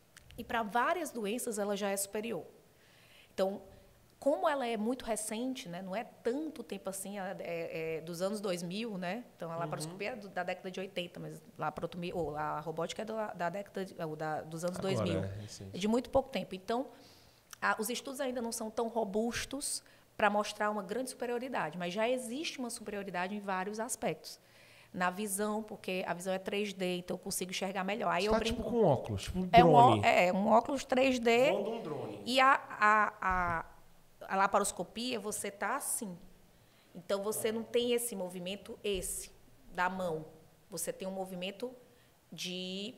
e para várias doenças ela já é superior. Então, como ela é muito recente, né, não é tanto tempo assim, é, é, é dos anos dois mil, né? Então a laparoscopia uhum. é do, da década de oitenta, mas a laparotomia, ou a robótica é do, da década de, ou da, dos anos Agora, dois mil. É, é de muito pouco tempo. Então, a, os estudos ainda não são tão robustos para mostrar uma grande superioridade, mas já existe uma superioridade em vários aspectos. Na visão, porque a visão é três D, então eu consigo enxergar melhor. Aí Você eu tá brinco, tipo com óculos, tipo um é drone. Um, é, um óculos três D. Voando um drone. E a, a, a, a laparoscopia, você está assim. Então, você não tem esse movimento, esse, da mão. Você tem um movimento de,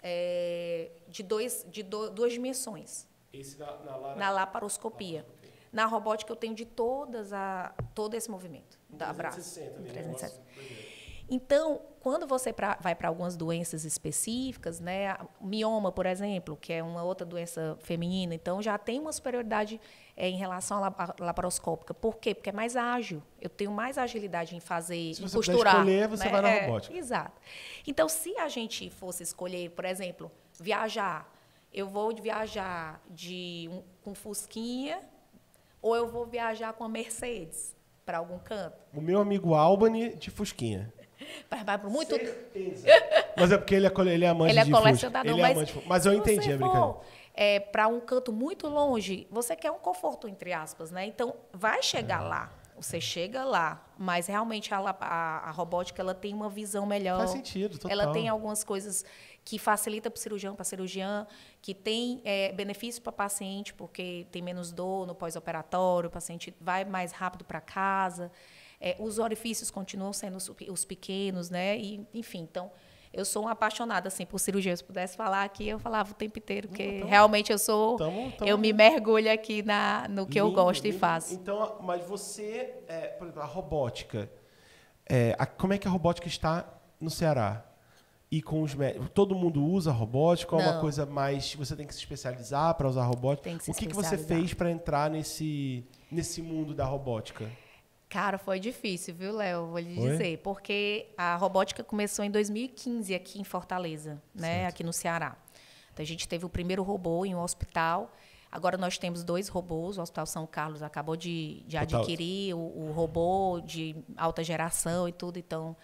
é, de, dois, de do, duas dimensões. Esse na, na, lara... na laparoscopia. laparoscopia. Na robótica, eu tenho de todas a, todo esse movimento. Da trezentos e sessenta, braço. Né? trezentos e sessenta. Então, quando você pra, vai para algumas doenças específicas, né, mioma, por exemplo, que é uma outra doença feminina, então já tem uma superioridade é, em relação à laparoscópica. Por quê? Porque é mais ágil. Eu tenho mais agilidade em fazer, se em você costurar. Se escolher, você né? vai na é, robótica. Exato. Então, se a gente fosse escolher, por exemplo, viajar, eu vou viajar de um, com Fusquinha ou eu vou viajar com a Mercedes para algum canto. O meu amigo Albany de Fusquinha. Para muito. Certeza. Mas é porque ele é, ele é amante ele é de colecionador, Fusca. Ele mas, é amante de... mas eu entendi a brincadeira. É, para um canto muito longe, você quer um conforto, entre aspas, né? Então, vai chegar é. lá. Você chega lá, mas realmente a, a, a robótica ela tem uma visão melhor. Faz sentido, total. Ela tem algumas coisas que facilita para o cirurgião, para a cirurgiã, que tem é, benefício para o paciente, porque tem menos dor no pós-operatório, o paciente vai mais rápido para casa. É, os orifícios continuam sendo os, os pequenos, né? E, enfim, então, eu sou uma apaixonada assim, por cirurgia. Se pudesse falar aqui, eu falava o tempo inteiro, porque então, realmente eu sou. Tamo, tamo eu me mergulho aqui na, no que lindo, eu gosto lindo. E faço. Então, mas você, é, por exemplo, a robótica, é, a, como é que a robótica está no Ceará? E com os médicos? Todo mundo usa robótica? Ou é uma coisa mais. Você tem que se especializar para usar robótica? Tem que se o que, que você fez para entrar nesse, nesse mundo da robótica? Cara, foi difícil, viu, Léo? Vou lhe dizer. Oi? Porque a robótica começou em dois mil e quinze aqui em Fortaleza, né? Certo. Aqui no Ceará. Então, a gente teve o primeiro robô em um hospital. Agora nós temos dois robôs. O Hospital São Carlos acabou de, de adquirir o, o robô de alta geração e tudo. Então,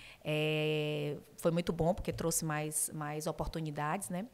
é, foi muito bom, porque trouxe mais, mais oportunidades, né?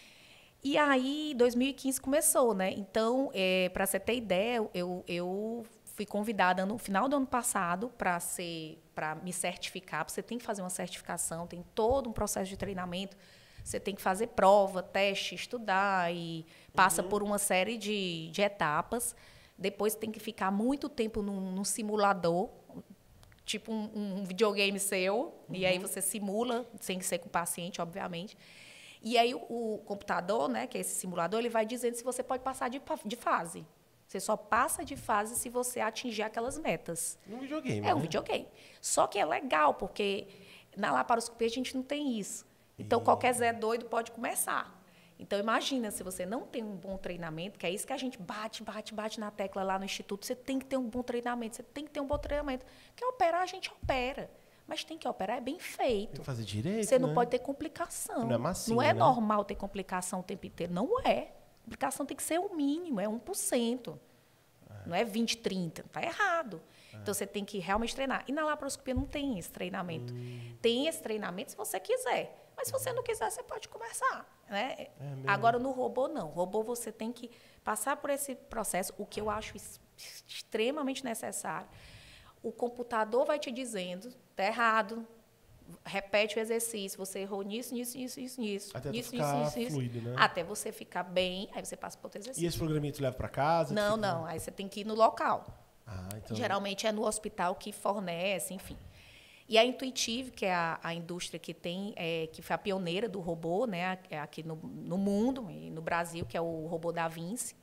E aí, dois mil e quinze começou, né? Então, é, para você ter ideia, eu... eu fui convidada no final do ano passado para ser, para me certificar. Você tem que fazer uma certificação, tem todo um processo de treinamento. Você tem que fazer prova, teste, estudar e passa uhum. por uma série de, de etapas. Depois tem que ficar muito tempo num, num simulador, tipo um, um videogame seu. Uhum. E aí você simula, sem ser com o paciente, obviamente. E aí o, o computador, né, que é esse simulador, ele vai dizendo se você pode passar de, de fase. Você só passa de fase se você atingir aquelas metas. Um videogame, É um né? videogame. Só que é legal, porque na laparoscopia a gente não tem isso. Então, e... qualquer Zé doido pode começar. Então, imagina, se você não tem um bom treinamento, que é isso que a gente bate, bate, bate na tecla lá no Instituto, você tem que ter um bom treinamento, você tem que ter um bom treinamento. Porque operar, a gente opera. Mas tem que operar, é bem feito. Tem que fazer direito, Você não né? pode ter complicação. Não é massinha, Não é né? normal ter complicação o tempo inteiro. Não é. A complicação tem que ser o mínimo, é um por cento. É. Não é vinte, trinta. Está errado. É. Então, você tem que realmente treinar. E na laparoscopia não tem esse treinamento. Hum. Tem esse treinamento se você quiser. Mas se você não quiser, você pode começar. Né? É Agora, no robô, não. Robô, você tem que passar por esse processo, o que eu acho extremamente necessário. O computador vai te dizendo, está errado, repete o exercício, você errou nisso, nisso, nisso, nisso, nisso. Até nisso, ficar nisso, nisso, fluido, né? Até você ficar bem, aí você passa para outro exercício. E esse programinha tu leva para casa? Não, fica... não, aí você tem que ir no local. Ah, então... Geralmente é no hospital que fornece, enfim. E a Intuitive, que é a, a indústria que tem, é, que foi a pioneira do robô, né, aqui no, no mundo e no Brasil, que é o robô Da Vinci.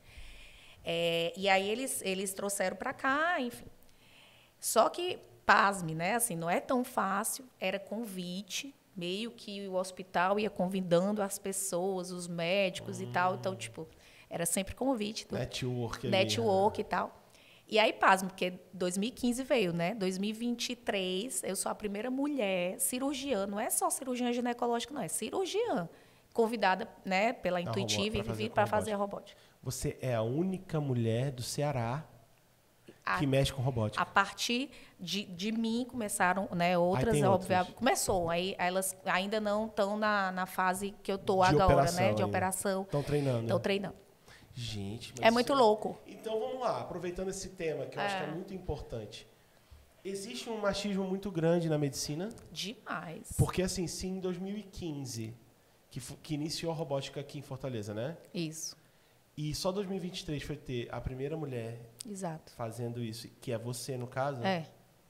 É, e aí eles, eles trouxeram para cá, enfim. Só que, pasme, né, assim, não é tão fácil, era convite, meio que o hospital ia convidando as pessoas, os médicos hum. e tal, então, tipo, era sempre convite. Do, network. Network ali, né? E tal. E aí, pasmo, porque dois mil e quinze veio, né? dois mil e vinte e três, eu sou a primeira mulher cirurgiã, não é só cirurgiã ginecológica, não, é cirurgiã, convidada, né, pela Intuitive para fazer a robótica. Você é a única mulher do Ceará a, que mexe com robótica. A partir de, de mim começaram, né, outras, obviamente. Começou, aí elas ainda não estão na, na fase que eu estou agora, operação, né? De aí. operação. Estão treinando. Estão treinando. Gente, mas é muito louco. Então vamos lá, aproveitando esse tema que eu é. acho que é muito importante. Existe um machismo muito grande na medicina? Demais. Porque assim, se em dois mil e quinze que, que iniciou a robótica aqui em Fortaleza, né? Isso. E só dois mil e vinte e três foi ter a primeira mulher Exato. fazendo isso, que é você no caso. É.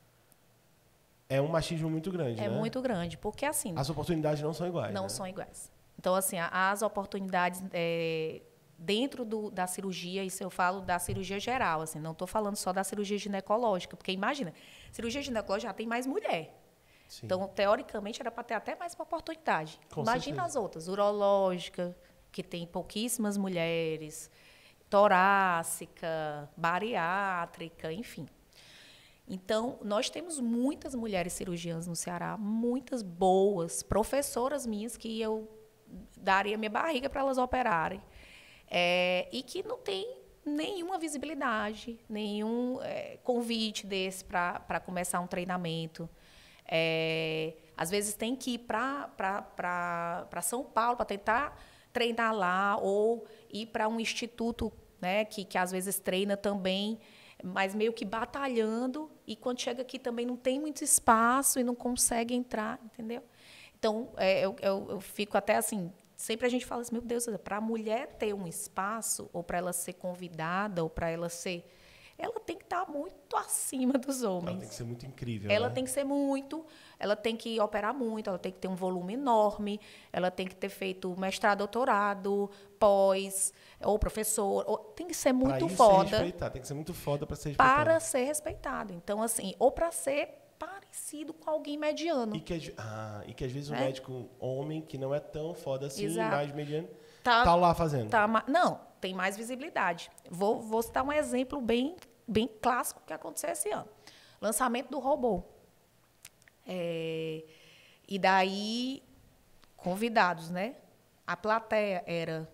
É um machismo muito grande, é né? É muito grande, porque assim... As oportunidades não são iguais, Não né? são iguais. Então, assim, as oportunidades é, dentro do, da cirurgia, isso eu falo da cirurgia geral, assim, não estou falando só da cirurgia ginecológica, porque imagina, cirurgia ginecológica já tem mais mulher. Sim. Então, teoricamente, era para ter até mais uma oportunidade. Com imagina certeza. As outras, urológica, que tem pouquíssimas mulheres, torácica, bariátrica, enfim. Então, nós temos muitas mulheres cirurgiãs no Ceará, muitas boas, professoras minhas que eu daria minha barriga para elas operarem. É, e que não tem nenhuma visibilidade, nenhum é, convite desse para começar um treinamento. É, às vezes tem que ir para São Paulo para tentar treinar lá, ou ir para um instituto, né, que, que às vezes treina também, mas meio que batalhando, e quando chega aqui também não tem muito espaço e não consegue entrar, entendeu? Então, é, eu, eu, eu fico até assim, sempre a gente fala assim, meu Deus, para a mulher ter um espaço, ou para ela ser convidada, ou para ela ser... Ela tem que estar muito acima dos homens. Ela tem que ser muito incrível, Ela né? tem que ser muito, ela tem que operar muito, ela tem que ter um volume enorme, ela tem que ter feito mestrado, doutorado, pós, ou professor, ou, tem que ser muito pra isso foda. Ser respeitado. Tem que ser muito foda para ser respeitado. Para ser respeitado. Então, assim, ou para ser parecido com alguém mediano. E que, ah, e que às vezes o É. médico homem, que não é tão foda assim, Exato. mais mediano, Tá, tá lá fazendo. Tá, ma- não, tem mais visibilidade. Vou, vou citar um exemplo bem, bem clássico que aconteceu esse ano. Lançamento do robô. É, e daí, convidados, né? A plateia era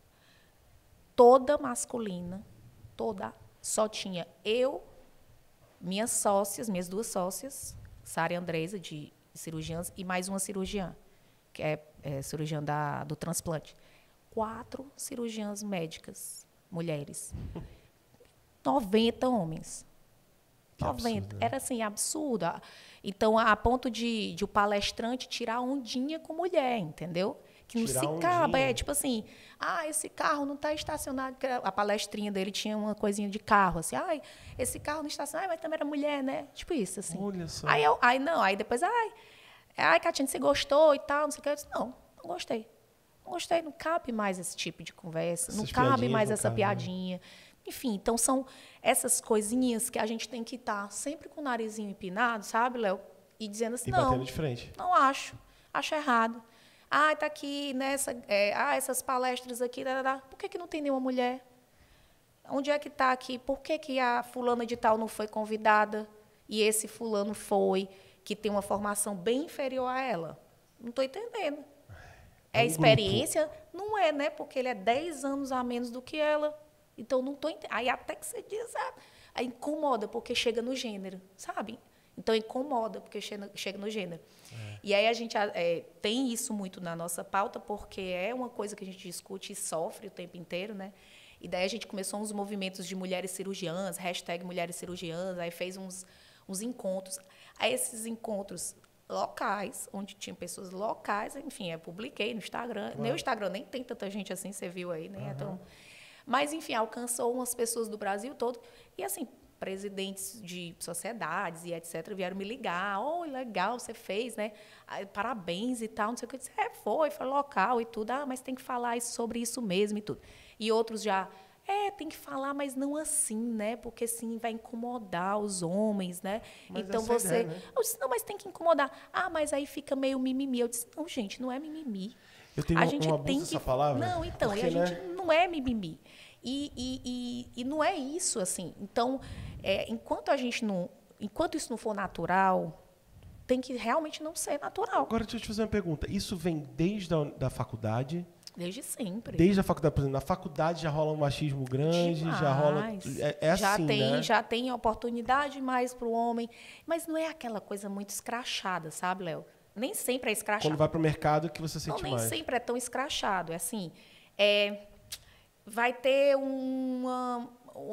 toda masculina, toda. Só tinha eu, minhas sócias, minhas duas sócias, Sara e Andresa, de cirurgiãs, e mais uma cirurgiã, que é, é cirurgiã da, do transplante. Quatro cirurgiãs médicas, mulheres. noventa homens. Que noventa. absurdo, né? Era assim, absurdo. Então, a ponto de, de o palestrante tirar ondinha com mulher, entendeu? Que não Tirar se ondinha? acaba. É tipo assim, ah, esse carro não está estacionado. Porque a palestrinha dele tinha uma coisinha de carro, assim, ai, esse carro não está estacionado, mas também era mulher, né? Tipo isso, assim. Olha só. Aí, eu, aí não, aí depois, ai, ai, Catiane, você gostou e tal, não sei o que. Eu disse, não, não gostei. Não gostei, não cabe mais esse tipo de conversa, não Essas cabe piadinhas mais não essa cabem, né? piadinha. Enfim, então são essas coisinhas que a gente tem que estar sempre com o narizinho empinado, sabe, Léo? E dizendo assim, E não, batendo de frente. não acho, acho errado. Ah, tá aqui nessa, é, ah, essas palestras aqui, da, da, da. Por que, que não tem nenhuma mulher? Onde é que está aqui? Por que, que a fulana de tal não foi convidada e esse fulano foi, que tem uma formação bem inferior a ela? Não estou entendendo. É É um experiência? Não é, né? Porque ele é dez anos a menos do que ela. Então, não estou entendendo. Aí até que você diz, ah, aí incomoda, porque chega no gênero, sabe? Então, incomoda, porque chega, chega no gênero. É. E aí a gente é, tem isso muito na nossa pauta, porque é uma coisa que a gente discute e sofre o tempo inteiro, né? E daí a gente começou uns movimentos de mulheres cirurgiãs, hashtag mulheres cirurgiãs, aí fez uns, uns encontros. Aí esses encontros locais, onde tinham pessoas locais, enfim, eu publiquei no Instagram. Claro. Meu Instagram nem tem tanta gente assim, você viu aí, nem uhum. é tão... Mas, enfim, alcançou umas pessoas do Brasil todo. E, assim, presidentes de sociedades e etcétera vieram me ligar. Oh, legal, você fez, né? Parabéns e tal, não sei o que. Eu disse, é, foi, foi local e tudo. Ah, mas tem que falar sobre isso mesmo e tudo. E outros já... É, tem que falar, mas não assim, né? Porque sim, vai incomodar os homens, né? Mas então essa você. É a ideia, né? Eu disse, não, mas tem que incomodar. Ah, mas aí fica meio mimimi. Eu disse, não, gente, não é mimimi. Eu tenho a um, gente um abuso tem dessa que... palavra. Não, então, porque, e a gente né? não é mimimi. E, e, e, e não é isso, assim. Então, é, enquanto a gente não. Enquanto isso não for natural, tem que realmente não ser natural. Agora, deixa eu te fazer uma pergunta. Isso vem desde a da faculdade? Desde sempre. Desde a faculdade, por exemplo, na faculdade já rola um machismo grande, Demais. já rola. É, é já assim, tem, né? Já tem oportunidade mais para o homem. Mas não é aquela coisa muito escrachada, sabe, Léo? Nem sempre é escrachado. Quando vai para o mercado que você sente não, nem mais. sempre é tão escrachado. É assim, é, vai ter uma,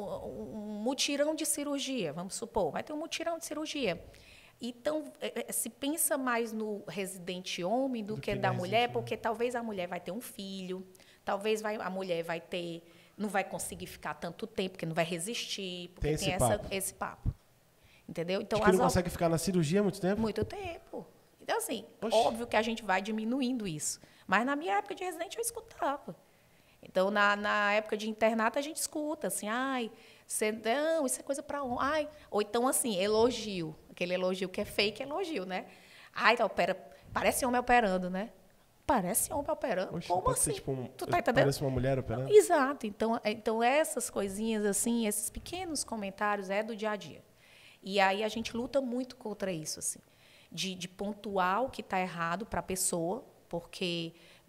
um mutirão de cirurgia, vamos supor. Vai ter um mutirão de cirurgia. Então, se pensa mais no residente homem do, do que, que da mulher, né? Porque talvez a mulher vai ter um filho, talvez vai, a mulher vai ter, não vai conseguir ficar tanto tempo, porque não vai resistir, porque tem, tem esse, essa, papo. esse papo. Entendeu? Então, Acho que não consegue ficar na cirurgia muito tempo? Muito tempo. Então, assim, Oxi. Óbvio que a gente vai diminuindo isso. Mas na minha época de residente eu escutava. Então, na, na época de internato, a gente escuta, assim, ai, você, não, isso é coisa para homem. Ai, ou então, assim, elogio. Aquele elogio que é fake elogio, né? Ai, tá, opera, parece homem operando, né? Parece homem operando. Oxe, como pode assim? Ser, tipo, um, tu tá entendendo? Parece uma mulher operando? Exato. Então, então, essas coisinhas, assim, esses pequenos comentários é do dia a dia. E aí a gente luta muito contra isso, assim. De, de pontuar o que está errado para a pessoa, porque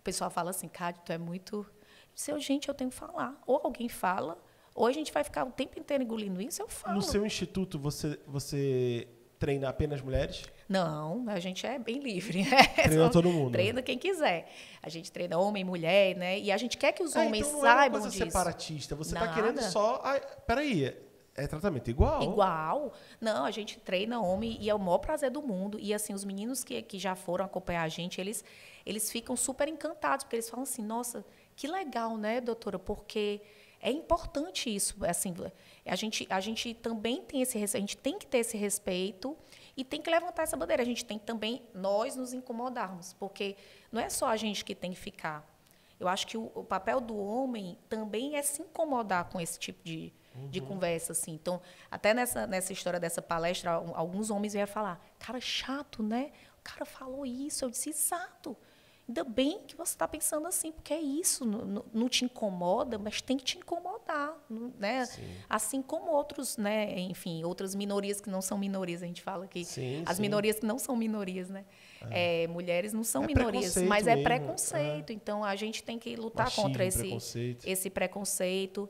o pessoal fala assim, Cátia, tu é muito... Eu disse, gente, eu tenho que falar. Ou alguém fala, ou a gente vai ficar o tempo inteiro engolindo isso, eu falo. No seu instituto, você, você treina apenas mulheres? Não, a gente é bem livre. Treina todo mundo. Treina quem quiser. A gente treina homem, mulher, né? E a gente quer que os ah, homens então não saibam é uma coisa disso. separatista. Você está Nada. querendo só... Ah, peraí, é tratamento igual? Igual. Não, a gente treina homem e é o maior prazer do mundo. E, assim, os meninos que, que já foram acompanhar a gente, eles, eles ficam super encantados, porque eles falam assim, nossa, que legal, né, doutora? Porque é importante isso. Assim, a gente, a gente também tem esse a gente tem que ter esse respeito e tem que levantar essa bandeira. A gente tem que também, nós, nos incomodarmos, porque não é só a gente que tem que ficar. Eu acho que o, o papel do homem também é se incomodar com esse tipo de, uhum. de conversa. Assim. Então, até nessa, nessa história dessa palestra, alguns homens vieram falar, cara, chato, né? O cara falou isso. Eu disse, exato. Ainda bem que você está pensando assim, porque é isso, não, não te incomoda, mas tem que te incomodar, né? Assim como outros, né? Enfim, outras minorias que não são minorias, a gente fala aqui. Sim, As sim. minorias que não são minorias, né? É. É, mulheres não são é minorias, mas é mesmo. preconceito. É. Então, a gente tem que lutar Machismo, contra esse preconceito, esse preconceito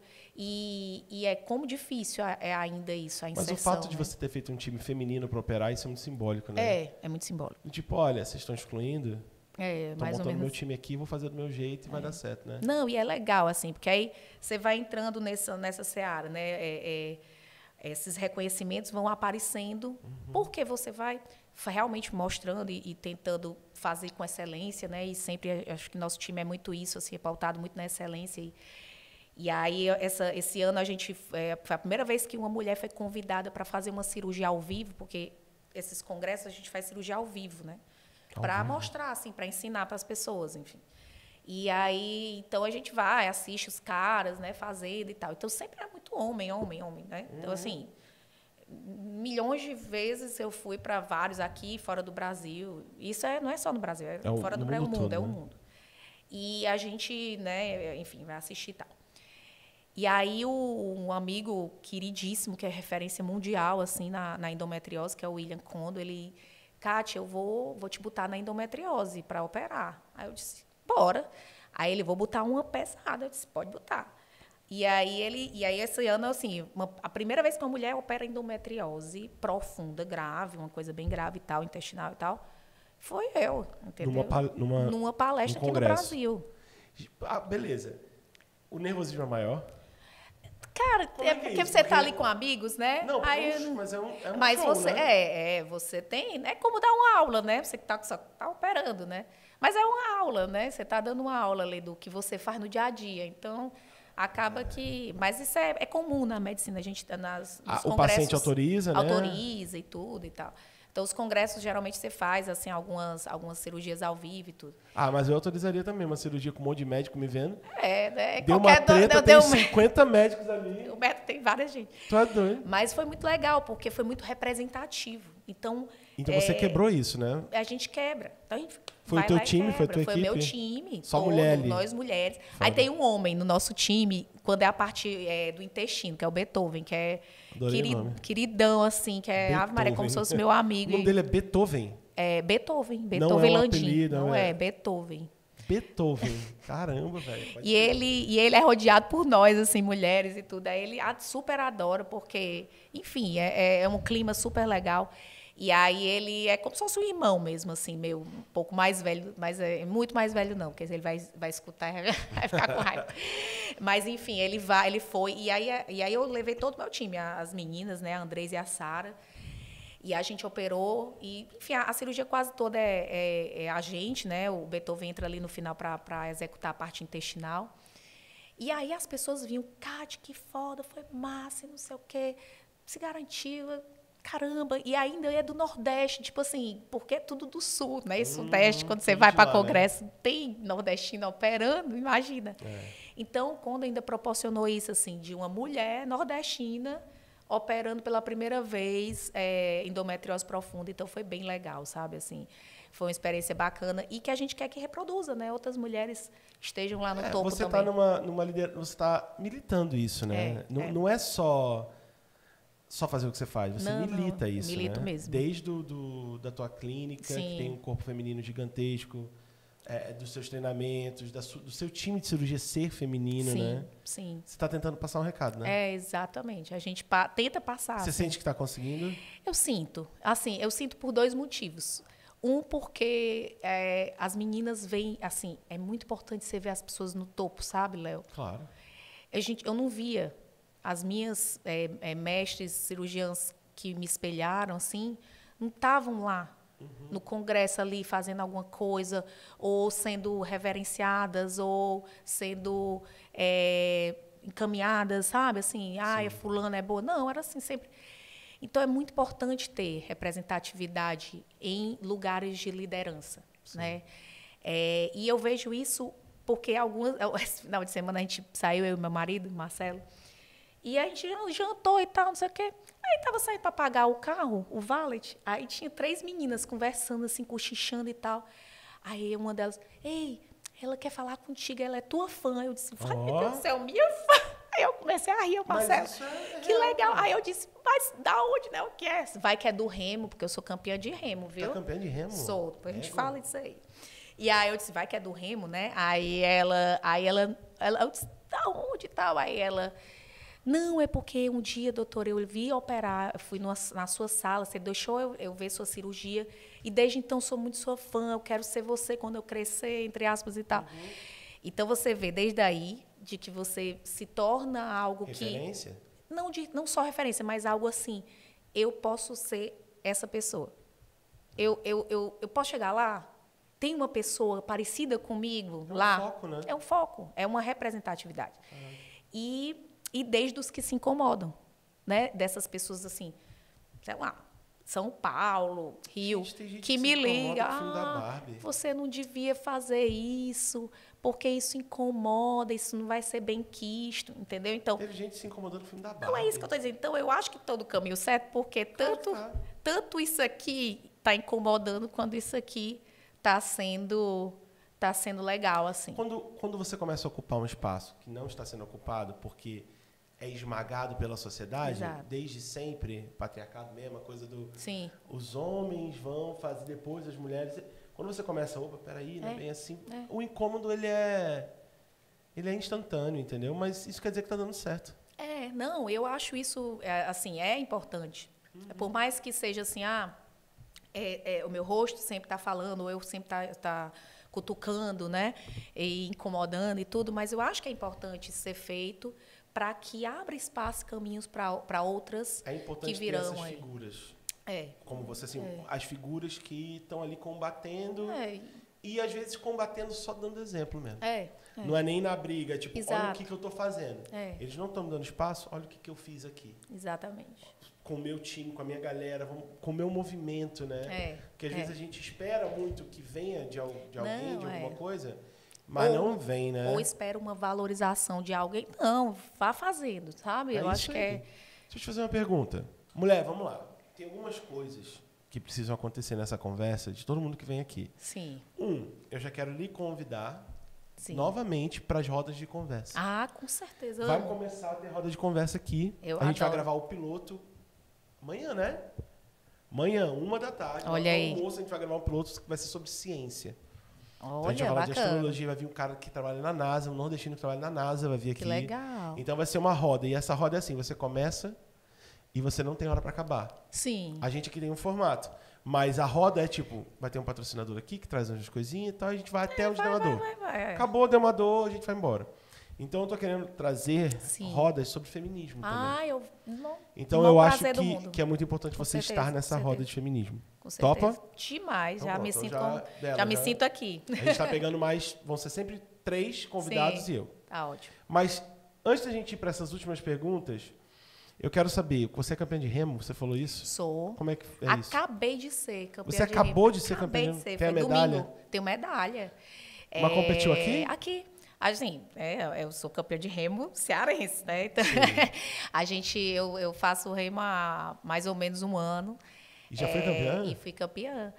e, e é como difícil é ainda isso, a inserção. Mas o fato né? de você ter feito um time feminino para operar, isso é muito simbólico, né? É, é muito simbólico. Tipo, olha, vocês estão excluindo... É, Tô mais montando ou menos. meu time aqui, vou fazer do meu jeito e é. vai dar certo, né? Não, e é legal, assim, porque aí você vai entrando nessa, nessa seara, né? É, é, esses reconhecimentos vão aparecendo, uhum. porque você vai realmente mostrando e, e tentando fazer com excelência, né? E sempre, acho que nosso time é muito isso, assim, é pautado muito na excelência. E, e aí, essa, esse ano, a gente é, foi a primeira vez que uma mulher foi convidada para fazer uma cirurgia ao vivo, porque esses congressos a gente faz cirurgia ao vivo, né? Para mostrar, assim, para ensinar para as pessoas, enfim. E aí, então, a gente vai, assiste os caras, né, fazendo e tal. Então, sempre é muito homem, homem, homem, né? Então, uhum. assim, milhões de vezes eu fui para vários aqui, fora do Brasil. Isso é, não é só no Brasil, é, é fora do Brasil, é o mundo, todo, é o né? mundo. E a gente, né, enfim, vai assistir e tal. E aí, o, um amigo queridíssimo, que é referência mundial, assim, na, na endometriose, que é o William Kondo, ele... Cátia, eu vou, vou te botar na endometriose para operar. Aí eu disse, bora. Aí ele, vou botar uma pesada. Eu disse, pode botar. E aí, ele, e aí esse ano, assim, uma, a primeira vez que uma mulher opera endometriose profunda, grave, uma coisa bem grave e tal, intestinal e tal, foi eu, entendeu? Numa, numa, numa palestra aqui no Brasil. Ah, beleza. O nervosismo é maior? Cara, é, é porque é você está ali com amigos, né? Não, Aí, puxa, mas é um, é um mas show, você, né? é, é, você tem... É como dar uma aula, né? Você que está tá operando, né? Mas é uma aula, né? Você está dando uma aula ali do que você faz no dia a dia. Então, acaba que... Mas isso é, é comum na medicina. A gente, nas, nos ah, o paciente autoriza, né? Autoriza e tudo e tal. Então, os congressos, geralmente, você faz assim, algumas, algumas cirurgias ao vivo e tudo. Ah, mas eu autorizaria também uma cirurgia com um monte de médico me vendo. É, né? Deu uma treta, tem cinquenta médicos ali. O médico tem várias gente. Tu é doido. Mas foi muito legal, porque foi muito representativo. Então, então é, você quebrou isso, né? A gente quebra. Então, a gente foi o teu time? Foi a tua foi equipe? Foi o meu time. Só todo, mulher ali? Nós mulheres. Foda. Aí tem um homem no nosso time, quando é a parte é, do intestino, que é o Beethoven, que é querid, queridão, assim, que é Ave Maria, como se fosse meu amigo. O nome dele é Beethoven? É Beethoven. Beethoven não é um Landim. apelido, não, não é, é Beethoven. Beethoven. Caramba, velho. E ele, e ele é rodeado por nós, assim, mulheres e tudo. Aí ele super adora, porque, enfim, é, é um clima super legal. E aí ele é como se fosse um irmão mesmo, assim, meu, um pouco mais velho, mas é muito mais velho não, porque ele vai, vai escutar e vai ficar com raiva. Mas, enfim, ele vai, ele foi. E aí, e aí eu levei todo o meu time, as meninas, né, a Andrés e a Sara. E a gente operou, e, enfim, a, a cirurgia quase toda é, é, é a gente, né? O Beethoven entra ali no final para executar a parte intestinal. E aí as pessoas vinham, Cátia, que foda, foi massa, não sei o quê, se garantiu, caramba. E ainda é do Nordeste, tipo assim, porque é tudo do Sul, né? E Sudeste, hum, quando você vai para congresso, né? Tem nordestino operando, imagina. É. Então, quando ainda proporcionou isso, assim, de uma mulher nordestina operando pela primeira vez é, endometriose profunda. Então, foi bem legal, sabe? Assim, foi uma experiência bacana e que a gente quer que reproduza, né? Outras mulheres estejam lá no é, topo você também. Tá numa, numa lider... Você está militando isso, né? É, não, é. não é só, só fazer o que você faz, você não, milita não, isso, milito né? mesmo. Desde do, do, da tua clínica, Sim. que tem um corpo feminino gigantesco, é, dos seus treinamentos, da su, do seu time de cirurgia ser feminino, sim, né? Sim, Você está tentando passar um recado, né? É, exatamente. A gente pa tenta passar. Você assim. sente que está conseguindo? Eu sinto. Assim, eu sinto por dois motivos. Um, porque é, as meninas veem, assim, é muito importante você ver as pessoas no topo, sabe, Léo? Claro. A gente, eu não via as minhas é, é, mestres, cirurgiãs que me espelharam, assim, não estavam lá uhum. no congresso ali fazendo alguma coisa, ou sendo reverenciadas, ou sendo é, encaminhadas, sabe? Assim, ah, a fulana é boa. Não, era assim, sempre... Então, é muito importante ter representatividade em lugares de liderança. Né? É, e eu vejo isso porque algumas... Esse final de semana a gente saiu, eu e meu marido, Marcelo, e a gente jantou e tal, não sei o quê. Aí estava saindo para pagar o carro, o valet, aí tinha três meninas conversando, assim, cochichando e tal. Aí uma delas, ei, ela quer falar contigo, ela é tua fã. Eu disse, vai, oh. meu Deus do céu, minha fã. Aí eu comecei a rir, eu, Marcelo, é que real, legal. Aí eu disse, mas da onde, né? O que é? Vai que é do remo, porque eu sou campeã de remo, viu? Tá campeã de remo? Sou, depois a gente fala disso aí. E aí eu disse, vai que é do remo, né? Aí ela, aí ela, ela eu disse, da onde e tal? Aí ela, não, é porque um dia, doutora, eu vi operar, eu fui numa, na sua sala, você deixou eu, eu ver sua cirurgia, e desde então sou muito sua fã, eu quero ser você quando eu crescer, entre aspas e tal. Uhum. Então você vê desde aí, de que você se torna algo referência? que... Não, de, não só referência, mas algo assim, eu posso ser essa pessoa. Eu, eu, eu, eu posso chegar lá, tem uma pessoa parecida comigo é lá. É um foco, né? É um foco, é uma representatividade. Uhum. E, e desde os que se incomodam, né? Dessas pessoas assim, sei lá, São Paulo, Rio, gente, gente que, que me liga, ah, você não devia fazer isso, porque isso incomoda, isso não vai ser bem quisto, entendeu? Então, teve gente se incomodando no filme da Barbie. Não é isso que eu estou dizendo. Então, eu acho que todo o caminho certo, porque tanto, claro, claro. tanto isso aqui está incomodando, quanto isso aqui está sendo, tá sendo legal, assim. Quando, quando você começa a ocupar um espaço que não está sendo ocupado, porque é esmagado pela sociedade, exato, desde sempre, patriarcado mesmo, a coisa do... Sim. Os homens vão fazer depois as mulheres... Quando você começa, opa, peraí, não é bem assim. É. O incômodo, ele é, ele é instantâneo, entendeu? Mas isso quer dizer que está dando certo. É, não, eu acho isso, é, assim, é importante. Uhum. Por mais que seja assim, ah, é, é, o meu rosto sempre está falando, ou eu sempre está tá cutucando, né? E incomodando e tudo, mas eu acho que é importante ser feito para que abra espaço e caminhos para outras é importante que virão ter essas aí. Figuras. É. Como você, assim, é. as figuras que estão ali combatendo é. e, às vezes, combatendo só dando exemplo mesmo. É. é. Não é nem na briga, tipo, exato, olha o que, que eu estou fazendo. É. Eles não estão me dando espaço, olha o que, que eu fiz aqui. Exatamente. Com o meu time, com a minha galera, com o meu movimento, né? É. Porque, às é. vezes, a gente espera muito que venha de, de alguém, não, de alguma é. coisa, mas ou, não vem, né? Ou espera uma valorização de alguém. Não, vá fazendo, sabe? É eu acho que aí. é... Deixa eu te fazer uma pergunta. Mulher, vamos lá. Tem algumas coisas que precisam acontecer nessa conversa de todo mundo que vem aqui. Sim. Um, eu já quero lhe convidar Sim. novamente para as rodas de conversa. Ah, com certeza. Vai começar a ter roda de conversa aqui. Eu a gente adoro. vai gravar o piloto amanhã, né? Amanhã, uma da tarde. Olha aí. Almoço, a gente vai gravar um piloto que vai ser sobre ciência. Olha, então a gente vai falar bacana. de astrologia, vai vir um cara que trabalha na NASA, um nordestino que trabalha na NASA, vai vir aqui. Que legal. Então vai ser uma roda. E essa roda é assim, você começa e você não tem hora para acabar. Sim. A gente aqui tem um formato. Mas a roda é tipo, vai ter um patrocinador aqui que traz umas coisinhas e tal, a gente vai até é, onde vai, deu a dor. Vai, vai, vai. Acabou, deu uma dor, a gente vai embora. Então eu tô querendo trazer Sim. rodas sobre feminismo ah, também. eu não. Então não eu acho do que, mundo. que é muito importante com você certeza, estar nessa roda de feminismo. Com certeza. Topa? Demais, então, já bom, me então sinto já, como, dela, já me já, sinto aqui. A gente está pegando mais, vão ser sempre três convidados Sim. e eu. Tá ótimo. Mas antes da gente ir para essas últimas perguntas, eu quero saber, você é campeã de remo? Você falou isso? Sou. Como é que é isso? Acabei de ser campeã Você de acabou remo. de ser Acabei campeã? de ser. Tem a Foi medalha? Domingo. Tenho medalha. Mas é... competiu aqui? Aqui. Assim, é, eu sou campeã de remo cearense, né? Então, a gente, eu, eu faço remo há mais ou menos um ano. E já é, foi campeã? E fui campeã.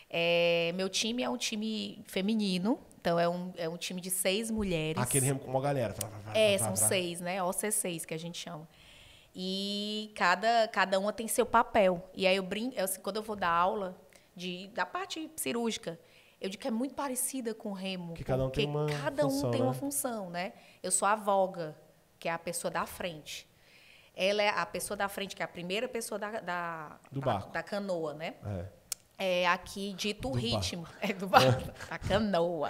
É, meu time é um time feminino, então é um, é um time de seis mulheres. Aquele remo com uma galera. É, são seis, né? O C seis, que a gente chama. E cada, cada uma tem seu papel. E aí eu brinco, eu, assim, quando eu vou dar aula de, da parte cirúrgica, Eu digo que é muito parecida com o remo. Que cada um tem uma cada um função, tem né? uma função, né? Eu sou a voga, que é a pessoa da frente. Ela é a pessoa da frente, que é a primeira pessoa da, da, Do da, barco. da canoa, né? É. É aqui dito o Do ritmo. É do barco. Da canoa.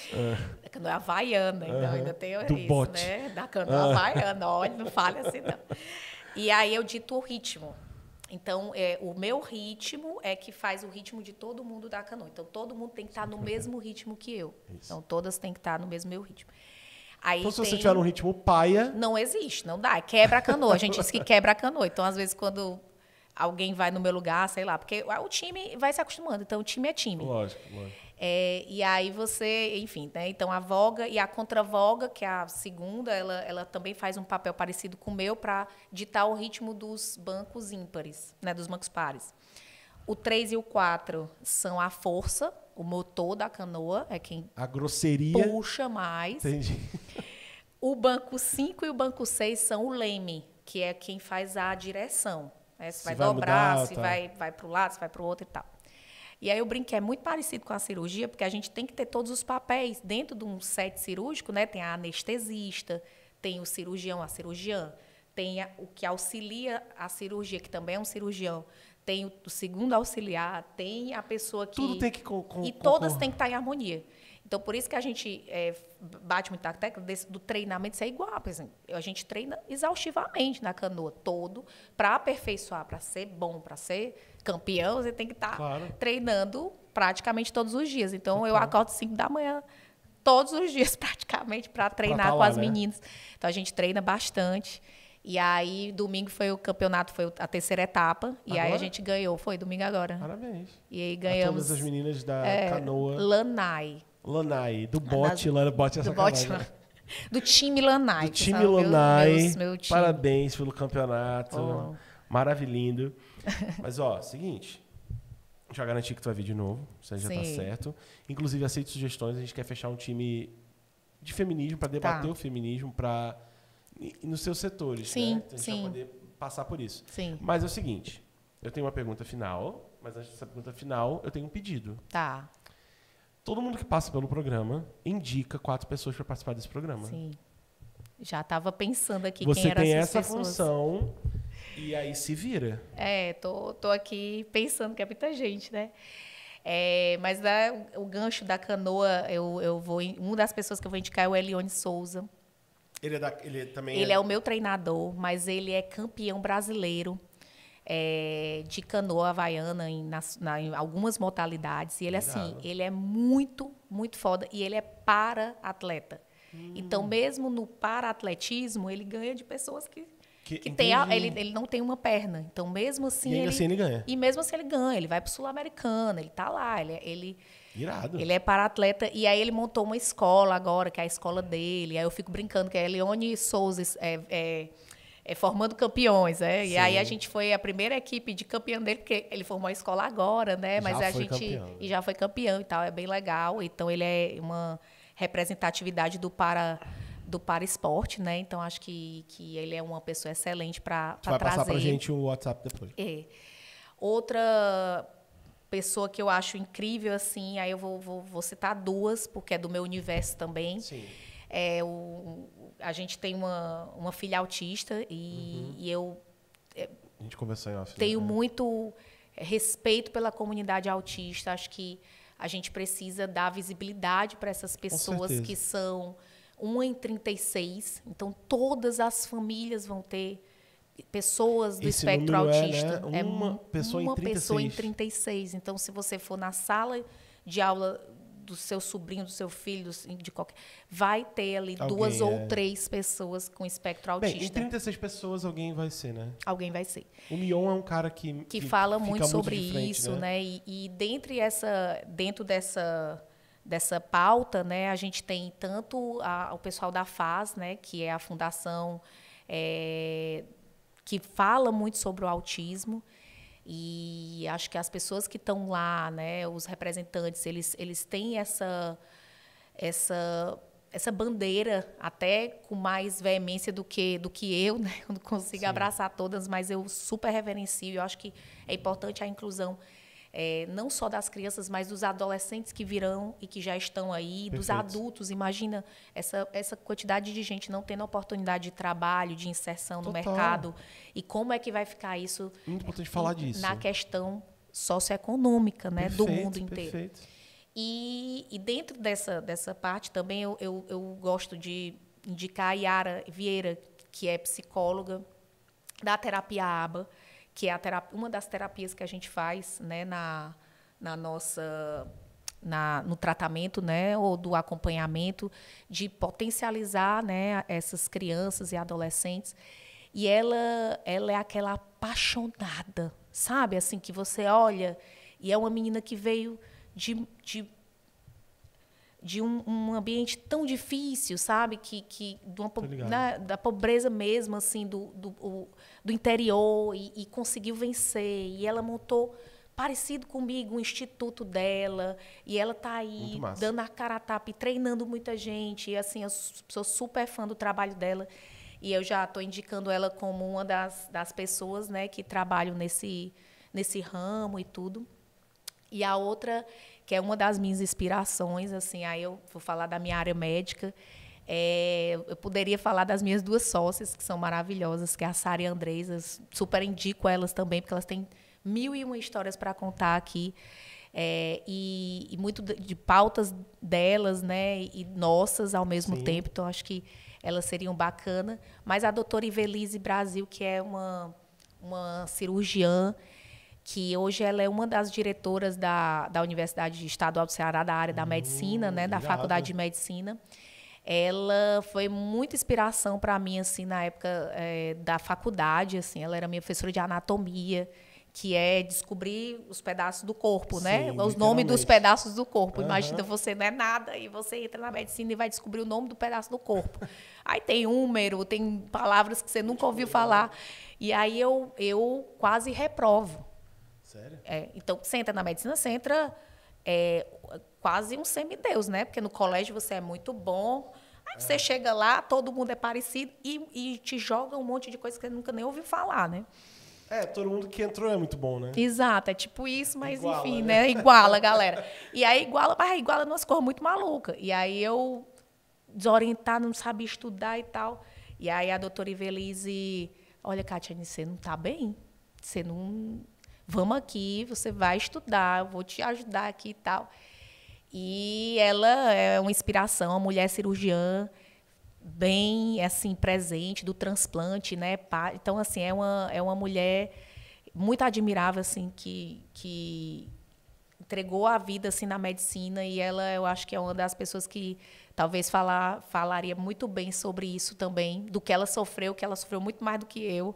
A canoa é havaiana, então Uhum. ainda tem Do isso, bote. né? Da canoa havaiana. Olha, não fale assim, não. E aí eu dito o ritmo. Então, é, o meu ritmo é que faz o ritmo de todo mundo da canoa. Então, todo mundo tem que estar no mesmo ritmo que eu. Isso. Então, todas têm que estar no mesmo meu ritmo. Aí Então, se tem... você tiver num ritmo paia... Não existe, não dá. Quebra a canoa. A gente diz que quebra a canoa. Então, às vezes, quando alguém vai no meu lugar, sei lá, porque o time vai se acostumando. Então, o time é time. Lógico, lógico. É, e aí você, enfim, né? Então a voga e a contravoga, que é a segunda, ela, ela também faz um papel parecido com o meu para ditar o ritmo dos bancos ímpares, né? Dos bancos pares. O três e o quatro são a força, o motor da canoa, é quem A grosseria... puxa mais. Entendi. O banco cinco e o banco seis são o leme, que é quem faz a direção. Né? Se, Se vai, vai dobrar, mudar, se tá. vai, vai para o lado, se vai para o outro e tal. E aí eu brinco que é muito parecido com a cirurgia, porque a gente tem que ter todos os papéis dentro de um set cirúrgico, né? Tem a anestesista, tem o cirurgião, a cirurgiã, tem a, o que auxilia a cirurgia, que também é um cirurgião, tem o, o segundo auxiliar, tem a pessoa que... Tudo tem que... Com, com, E todas com- têm que estar em harmonia. Então, por isso que a gente é, bate muito na tecla desse, do treinamento, isso é igual. Por exemplo, a gente treina exaustivamente na canoa todo para aperfeiçoar, para ser bom, para ser campeão, você tem que estar Claro. treinando praticamente todos os dias. Então, eu Total. acordo cinco da manhã todos os dias, praticamente, para treinar tá com lá, as né? meninas. Então, a gente treina bastante. E aí, domingo foi o campeonato, foi a terceira etapa. E aí, Agora? a gente ganhou. Foi domingo agora. Parabéns. E aí, A ganhamos... todas as meninas da é, canoa. Lanai. Lanai. Do bote, Lana, bote é Do sacanagem. bote, do time Lanai. Do que time são meus- Lanai. meus- meu time. Parabéns pelo campeonato. Oh. Maravilhindo. Mas, ó, seguinte. Já garanti que tu vai vir de novo. Isso aí já tá Sim. certo. Inclusive, aceito sugestões. A gente quer fechar um time de feminismo para debater Tá. o feminismo para nos seus setores. Sim, né? A gente sim. vai poder passar por isso. Sim, Mas é o seguinte. Eu tenho uma pergunta final. Mas antes dessa pergunta final, eu tenho um pedido. tá. Todo mundo que passa pelo programa indica quatro pessoas para participar desse programa. Sim. Já estava pensando aqui Você quem eram tem essas essa pessoas. função e aí se vira. É, tô, tô aqui pensando que é muita gente, né? É, mas da, o gancho da canoa, eu, eu vou. Uma das pessoas que eu vou indicar é o Elione Souza. Ele, é da, ele também Ele é o meu treinador, mas ele é campeão brasileiro é, de canoa havaiana em, nas- na- em algumas modalidades. E ele, assim, Irado. ele é muito, muito foda. E ele é para-atleta. Hum. Então, mesmo no para-atletismo, ele ganha de pessoas que, Que- que tem a- entendi. ele, ele não tem uma perna. Então, mesmo assim, E ainda ele... assim ele ganha. E mesmo assim ele ganha. Ele vai para o Sul-Americano, ele está lá. Ele, ele, Irado. ele é para-atleta. E aí ele montou uma escola agora, que é a escola dele. Aí eu fico brincando que é Elione Souza é, é, é formando campeões. É? E aí a Sim. gente foi a primeira equipe de campeão dele, porque ele formou a escola agora, né? Mas Já a foi gente. campeão, né? E já foi campeão e tal. É bem legal. Então ele é uma representatividade do para do para esporte, né? Então acho que, que ele é uma pessoa excelente para Tu vai trazer. passar pra gente o WhatsApp depois. É. Outra pessoa que eu acho incrível, assim, aí eu vou, vou, vou citar duas, porque é do meu universo também. Sim. É, o, a gente tem uma, uma filha autista e, Uhum. e eu A gente conversou em off. tenho né? muito respeito pela comunidade autista. Acho que a gente precisa dar visibilidade para essas pessoas certeza. que são uma em trinta e seis. Então, todas as famílias vão ter pessoas do Esse espectro número é, autista. né, uma mu- pessoa em uma trinta e pessoa em seis. trinta e seis. Então, se você for na sala de aula do seu sobrinho, do seu filho, de qualquer, vai ter ali Alguém, duas ou é. três pessoas com espectro Bem, em autista. trinta e seis pessoas alguém vai ser, né? Alguém vai ser. O Mion é um cara que Que fala fica muito sobre de frente, isso, né? E, e dentre essa, dentro dessa, dessa pauta, né, a gente tem tanto a- o pessoal da F A S, né, que é a fundação é, que fala muito sobre o autismo. E acho que as pessoas que estão lá, né, os representantes, eles, eles têm essa, essa, essa bandeira até com mais veemência do que, do que eu, né? Eu não consigo Sim. abraçar todas, mas eu super reverencio. Eu acho que é importante a inclusão é, não só das crianças, mas dos adolescentes que virão e que já estão aí, Perfeito. dos adultos. Imagina essa, essa quantidade de gente não tendo oportunidade de trabalho, de inserção no Total. mercado. E como é que vai ficar isso Muito importante falar disso. na questão socioeconômica, né, Perfeito, do mundo inteiro. Perfeito. E, e dentro dessa, dessa parte também eu, eu, eu gosto de indicar a Yara Vieira, que é psicóloga da terapia A B A, que é a terapia, uma das terapias que a gente faz, né, na, na nossa, na, no tratamento, né, ou do acompanhamento, de potencializar, né, essas crianças e adolescentes. E ela, ela é aquela apaixonada, sabe? Assim, que você olha e é uma menina que veio de, de, de um, um ambiente tão difícil, sabe? Que, que de uma, na, da pobreza mesmo, assim, do, do, o, do interior, e, e conseguiu vencer. E ela montou, parecido comigo, um instituto dela, e ela está aí dando a cara a tapa e treinando muita gente. E, assim, eu sou super fã do trabalho dela. E eu já estou indicando ela como uma das, das pessoas, né, que trabalham nesse, nesse ramo e tudo. E a outra, que é uma das minhas inspirações, assim, aí eu vou falar da minha área médica, é, eu poderia falar das minhas duas sócias, que são maravilhosas, que é a Sara e a Andresa. Super indico elas também, porque elas têm mil e uma histórias para contar aqui. É, e, e muito de, de pautas delas, né, e nossas ao mesmo Sim. tempo. Então, acho que elas seriam bacanas. Mas a doutora Ivelise Brasil, que é uma, uma cirurgiã, que hoje ela é uma das diretoras da, da Universidade Estadual do Ceará, da área da medicina, hum, né, da Faculdade de Medicina. Ela foi muita inspiração para mim, assim, na época é, da faculdade. Assim, ela era minha professora de anatomia, que é descobrir os pedaços do corpo, Sim, né? Os nomes dos pedaços do corpo. Uhum. Imagina, você não é nada e você entra na medicina e vai descobrir o nome do pedaço do corpo. Aí tem número, tem palavras que você nunca ouviu falar. E aí eu, eu quase reprovo. Sério? É, então, você entra na medicina, você entra é, quase um semideus, né? Porque no colégio você é muito bom. Aí é. você chega lá, todo mundo é parecido e, e te joga um monte de coisa que você nunca nem ouviu falar, né? É, todo mundo que entrou é muito bom, né? Exato, é tipo isso, mas iguala, enfim, né? né? Iguala, galera. E aí iguala, mas iguala umas cores muito malucas. E aí eu, desorientada, não sabia estudar e tal. E aí a doutora Ivelise, olha, Catiane, você não tá bem? Você não... Vamos aqui, você vai estudar, eu vou te ajudar aqui e tal. E ela é uma inspiração, uma mulher cirurgiã, bem assim presente do transplante, né? Então assim é uma é uma mulher muito admirável, assim, que que entregou a vida assim na medicina, e ela, eu acho que é uma das pessoas que talvez falar falaria muito bem sobre isso também, do que ela sofreu, que ela sofreu muito mais do que eu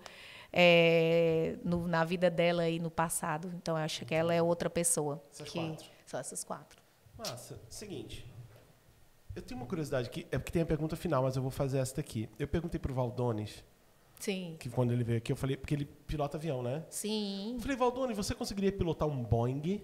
é, no, na vida dela e no passado. Então eu acho que ela é outra pessoa. Essas que quatro. São essas quatro. Massa. Seguinte. Eu tenho uma curiosidade, que é porque tem a pergunta final, mas eu vou fazer essa daqui. Eu perguntei pro Valdones, Sim. que quando ele veio aqui, eu falei, porque ele pilota avião, né? Sim. Eu falei, Valdones, você conseguiria pilotar um Boeing?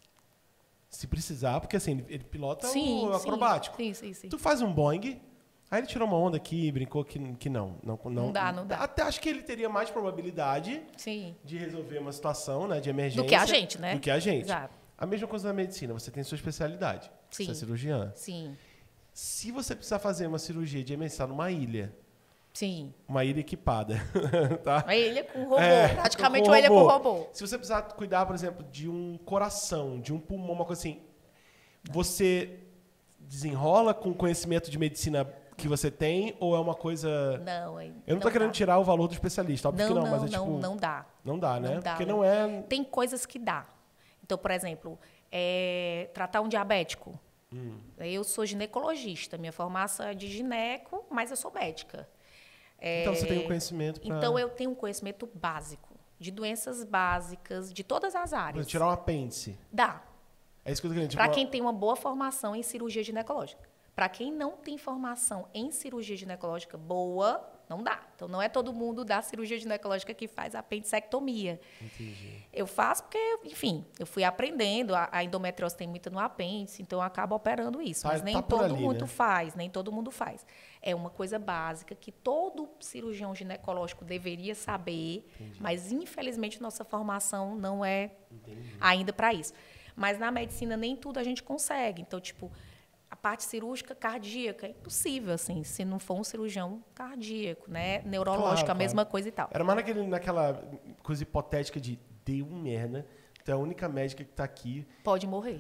Se precisar, porque assim, ele pilota sim, o acrobático. Sim, sim, sim. Tu faz um Boeing, aí ele tirou uma onda aqui e brincou que, que não, não. Não Não dá, não dá. Até acho que ele teria mais probabilidade sim. de resolver uma situação, né, de emergência. Do que a gente, né? Do que a gente. Exato. A mesma coisa na medicina, você tem sua especialidade. Sim. Você é cirurgiã. Sim. Se você precisar fazer uma cirurgia de emergência numa ilha, Sim. uma ilha equipada, tá? Uma ilha com robô, é, praticamente com uma ilha robô. com robô. Se você precisar cuidar, por exemplo, de um coração, de um pulmão, uma coisa assim, você desenrola com o conhecimento de medicina que você tem, ou é uma coisa... Não, eu não estou não querendo dá. tirar o valor do especialista, óbvio não, que não, não, mas é não, tipo... não dá. Não dá, né? Não dá, porque né? não é... Tem coisas que dá. Então, por exemplo, é, tratar um diabético. Hum. Eu sou ginecologista, minha formação é de gineco, mas eu sou médica. É, então, você tem um conhecimento pra... Então, eu tenho um conhecimento básico, de doenças básicas, de todas as áreas. Pra tirar um apêndice. Dá. É isso que eu tô querendo. Tipo, para quem tem uma boa formação em cirurgia ginecológica. para quem não tem formação em cirurgia ginecológica boa, não dá. Então, não é todo mundo da cirurgia ginecológica que faz apendicectomia. Entendi. Eu faço porque, enfim, eu fui aprendendo. A, a endometriose tem muita no apêndice, então eu acabo operando isso. Tá- Mas nem tá por todo ali, mundo né? faz, nem todo mundo faz. É uma coisa básica que todo cirurgião ginecológico deveria saber, mas, infelizmente, nossa formação não é Entendi. ainda para isso. Mas, na medicina, nem tudo a gente consegue. Então, tipo, a parte cirúrgica cardíaca é impossível, assim, se não for um cirurgião cardíaco, né? Neurológico, Claro, a mesma claro. coisa e tal. Era mais naquele, naquela coisa hipotética de deu merda, tu é a única médica que tá aqui. Pode morrer.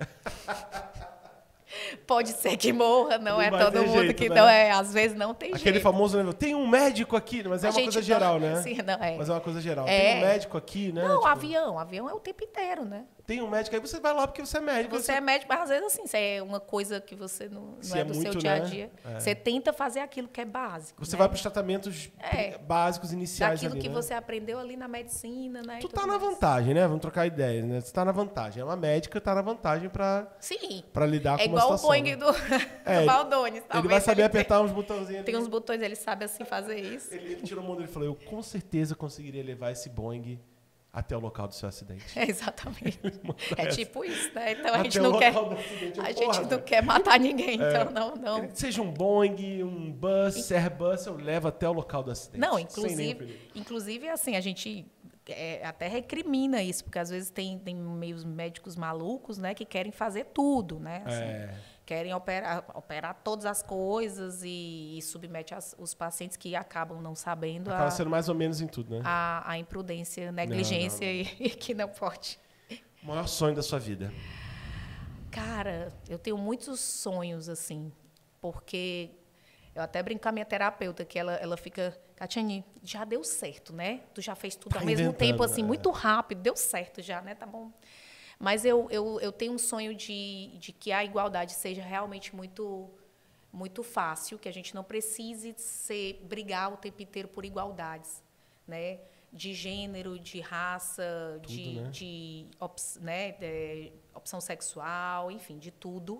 Pode ser que morra, não, Não é vai todo ter mundo jeito, que né? não é, às vezes não tem Aquele jeito. famoso, né? Tem um médico aqui, mas é A uma gente coisa não- geral, né? Sim, não, é. Mas é uma coisa geral. É. Tem um médico aqui, né? Não, Tipo, avião, avião é o tempo inteiro, né? Tem um médico aí, você vai lá porque você é médico. Você é médico, mas às vezes assim, se é uma coisa que você não, não Se é, é do muito, seu dia a né? dia, É. você tenta fazer aquilo que é básico. Você né? vai para os tratamentos É. pri- básicos iniciais Daquilo ali, que né? você aprendeu ali na medicina, né? e Tu tudo tá na mais. vantagem, né? Vamos trocar ideias, né? Você tá na vantagem. É uma médica, tá na vantagem para Sim. para lidar É com uma igual o situação. Boeing né? do, É, do Valdones. Ele talvez vai saber tem- apertar uns botãozinhos Tem ali. uns botões, ele sabe assim fazer isso. Ele, ele tirou a mão dele e falou: eu com certeza conseguiria levar esse Boeing até o local do seu acidente. É, exatamente. É essa. tipo isso, né? Então a Até gente o não quer. local do acidente. A Porra, gente não velho. quer matar ninguém, então não, não. Ele- Seja um Boeing, um bus, Airbus, eu levo até o local do acidente. Não, sem nenhum inclusive, perigo. inclusive assim, a gente é, até recrimina isso, porque às vezes tem, tem meios médicos malucos, né, que querem fazer tudo, né? assim, É. Querem operar, operar todas as coisas e, e submete as- os pacientes que acabam não sabendo Acaba a, sendo mais ou menos em tudo, né? a, a imprudência, negligência não. E, e que não pode. O maior sonho da sua vida. Cara, eu tenho muitos sonhos, assim, porque eu até brinco com a minha terapeuta, que ela, ela fica, Catiane, já deu certo, né? Tu já fez tudo Tá ao mesmo inventando, tempo, assim, é. muito rápido, deu certo já, né? Tá bom. Mas eu, eu, eu tenho um sonho de, de que a igualdade seja realmente muito, muito fácil, que a gente não precise ser, brigar o tempo inteiro por igualdades, né? De gênero, de raça, Tudo, de, né? de, ops, né? de opção sexual, enfim, de tudo.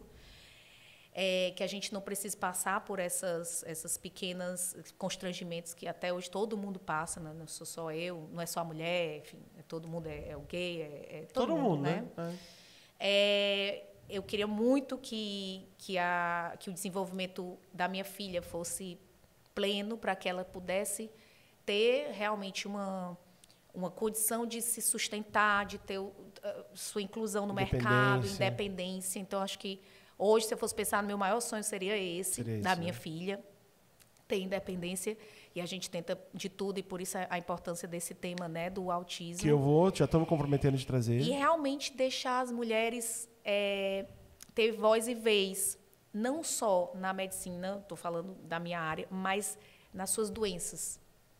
É, que a gente não precise passar por essas, essas pequenas constrangimentos que até hoje todo mundo passa, né? Não sou só eu, não é só a mulher, enfim, é todo mundo, é, é o gay, é, é todo, Todo, mundo, mundo, né? né? É, eu queria muito que, que, a, que o desenvolvimento da minha filha fosse pleno para que ela pudesse ter realmente uma, uma condição de se sustentar, de ter uh, sua inclusão no mercado, Independência. independência. Então, acho que hoje, se eu fosse pensar no meu maior sonho, seria esse, Seria da esse, minha né? filha, ter independência. E a gente tenta de tudo, e por isso a, a importância desse tema, né, do autismo. Que eu vou, já estou me comprometendo de trazer. E realmente deixar as mulheres é, ter voz e vez, não só na medicina, estou falando da minha área, mas nas suas doenças.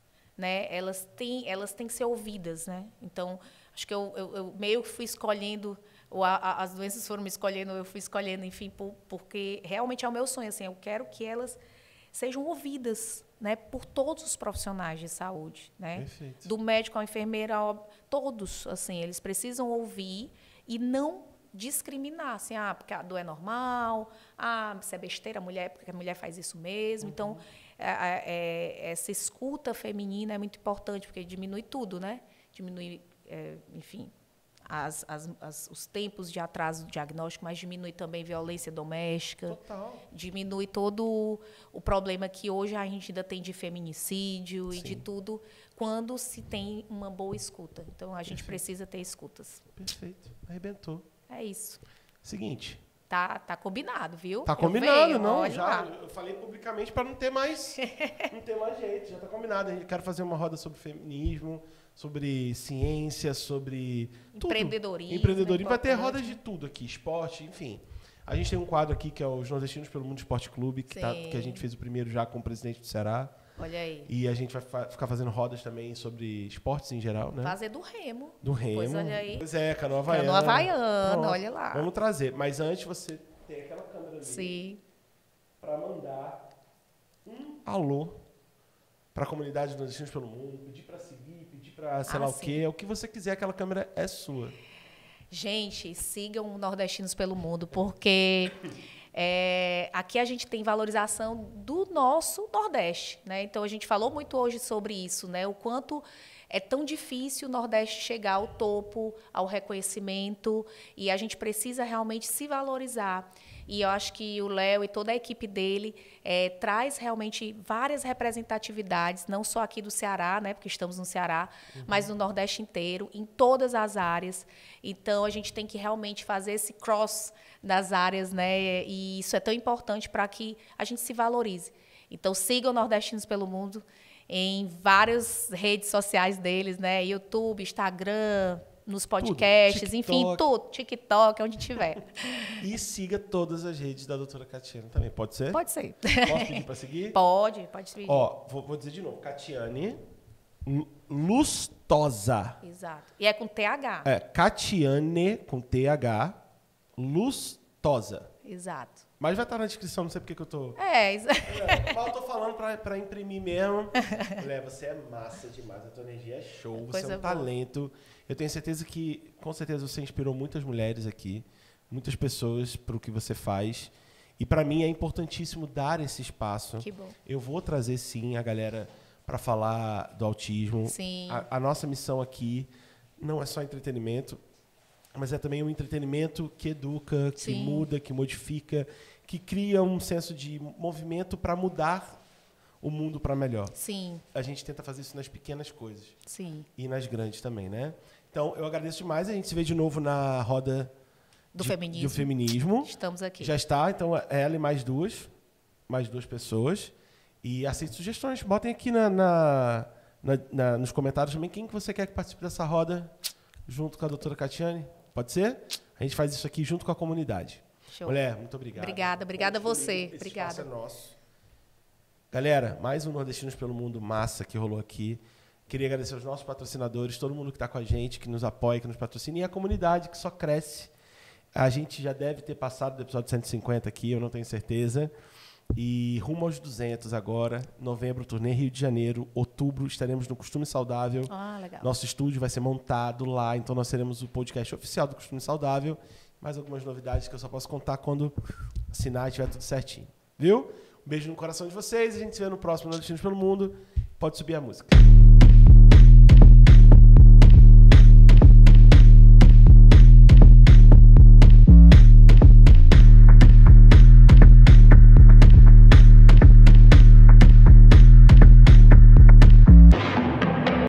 Né? Elas, têm, elas têm que ser ouvidas. Né? Então, acho que eu, eu, eu meio que fui escolhendo, ou a, a, as doenças foram me escolhendo, eu fui escolhendo, enfim, por, porque realmente é o meu sonho. Assim, eu quero que elas sejam ouvidas, né, por todos os profissionais de saúde, né? Perfeito. Do médico ao enfermeiro, ao, todos, assim, eles precisam ouvir e não discriminar, assim, ah, porque a dor é normal, ah, isso é besteira, a mulher, porque a mulher faz isso mesmo. Uhum. Então, é, é, essa escuta feminina é muito importante, porque diminui tudo, né? Diminui, é, enfim, as, as, as, os tempos de atraso do diagnóstico, mas diminui também violência doméstica. Total. Diminui todo o problema que hoje a gente ainda tem de feminicídio. Sim. E de tudo, quando se tem uma boa escuta. Então, a gente Perfeito. Precisa ter escutas. Perfeito. Arrebentou. É isso. Seguinte. Tá, tá combinado, viu? Tá combinado, venho, não? olha Já, lá. eu falei publicamente para não ter mais, não ter mais jeito. Já tá combinado. A gente quer fazer uma roda sobre feminismo, sobre ciência, sobre tudo. Empreendedorismo. Empreendedorismo. Vai ter importante. rodas de tudo aqui, esporte, enfim. A gente tem um quadro aqui que é os Nordestinos pelo Mundo Esporte Clube, que, tá, que a gente fez o primeiro já com o presidente do Ceará. Olha aí. E a gente vai fa- ficar fazendo rodas também sobre esportes em geral, né? Fazer do remo. Do remo. Pois olha aí. Pois é, canoa havaiana. Canoa havaiana, Pronto. olha lá. Vamos trazer. Mas antes você tem aquela câmera ali. Sim. Para mandar um alô para a comunidade dos Nordestinos pelo Mundo, pedir para seguir, pedir para sei Ah, lá o sim. quê. O que você quiser, aquela câmera é sua. Gente, sigam o Nordestinos pelo Mundo, porque É, aqui a gente tem valorização do nosso Nordeste, né? Então, a gente falou muito hoje sobre isso, né? O quanto é tão difícil o Nordeste chegar ao topo, ao reconhecimento, e a gente precisa realmente se valorizar. E eu acho que o Léo e toda a equipe dele é, traz realmente várias representatividades, não só aqui do Ceará, né, porque estamos no Ceará, uhum. mas no Nordeste inteiro, em todas as áreas. Então, a gente tem que realmente fazer esse cross das áreas, né, e isso é tão importante para que a gente se valorize. Então, sigam Nordestinos pelo Mundo em várias redes sociais deles, né, YouTube, Instagram, nos podcasts, tudo. Enfim, tudo, TikTok, onde tiver. E siga todas as redes da doutora Catiane também, pode ser? Pode ser. Posso pedir para seguir? Pode, pode seguir. Ó, vou, vou dizer de novo, Catiane Lustosa. Exato. E é com T H. É, Catiane, com T H, Lustosa. Exato. Mas vai estar na descrição, não sei porque que eu tô... É, exato. É, eu tô falando pra, pra imprimir mesmo. Mulher, você é massa demais, a tua energia é show, você Coisa é um boa. talento. Eu tenho certeza que, com certeza, você inspirou muitas mulheres aqui, muitas pessoas pro que você faz. E para mim é importantíssimo dar esse espaço. Que bom. Eu vou trazer, sim, a galera para falar do autismo. Sim. A, a nossa missão aqui não é só entretenimento, mas é também um entretenimento que educa, que Sim. muda, que modifica, que cria um senso de movimento para mudar o mundo para melhor. Sim. A gente tenta fazer isso nas pequenas coisas. Sim. E nas grandes também, né? Então, eu agradeço demais. A gente se vê de novo na roda Do de, feminismo. do feminismo. Estamos aqui. Já está, então, ela e mais duas, mais duas pessoas. E aceito sugestões. Botem aqui na, na, na, na, nos comentários também quem que você quer que participe dessa roda junto com a doutora Catiane. Pode ser? A gente faz isso aqui junto com a comunidade. Show. Mulher, muito obrigado. Obrigada, obrigada a você. Esse Obrigada. espaço é nosso. Galera, mais um Nordestinos pelo Mundo massa que rolou aqui. Queria agradecer aos nossos patrocinadores, todo mundo que está com a gente, que nos apoia, que nos patrocina, e a comunidade que só cresce. A gente já deve ter passado do episódio cento e cinquenta aqui, eu não tenho certeza. E rumo aos duzentos agora. Novembro, turnê Rio de Janeiro. Outubro, estaremos no Costume Saudável. Ah, legal. Nosso estúdio vai ser montado lá, então nós teremos o podcast oficial do Costume Saudável. Mais algumas novidades que eu só posso contar quando assinar e tiver tudo certinho. Viu? Um beijo no coração de vocês. A gente se vê no próximo Nordestinos pelo Mundo. Pode subir a música.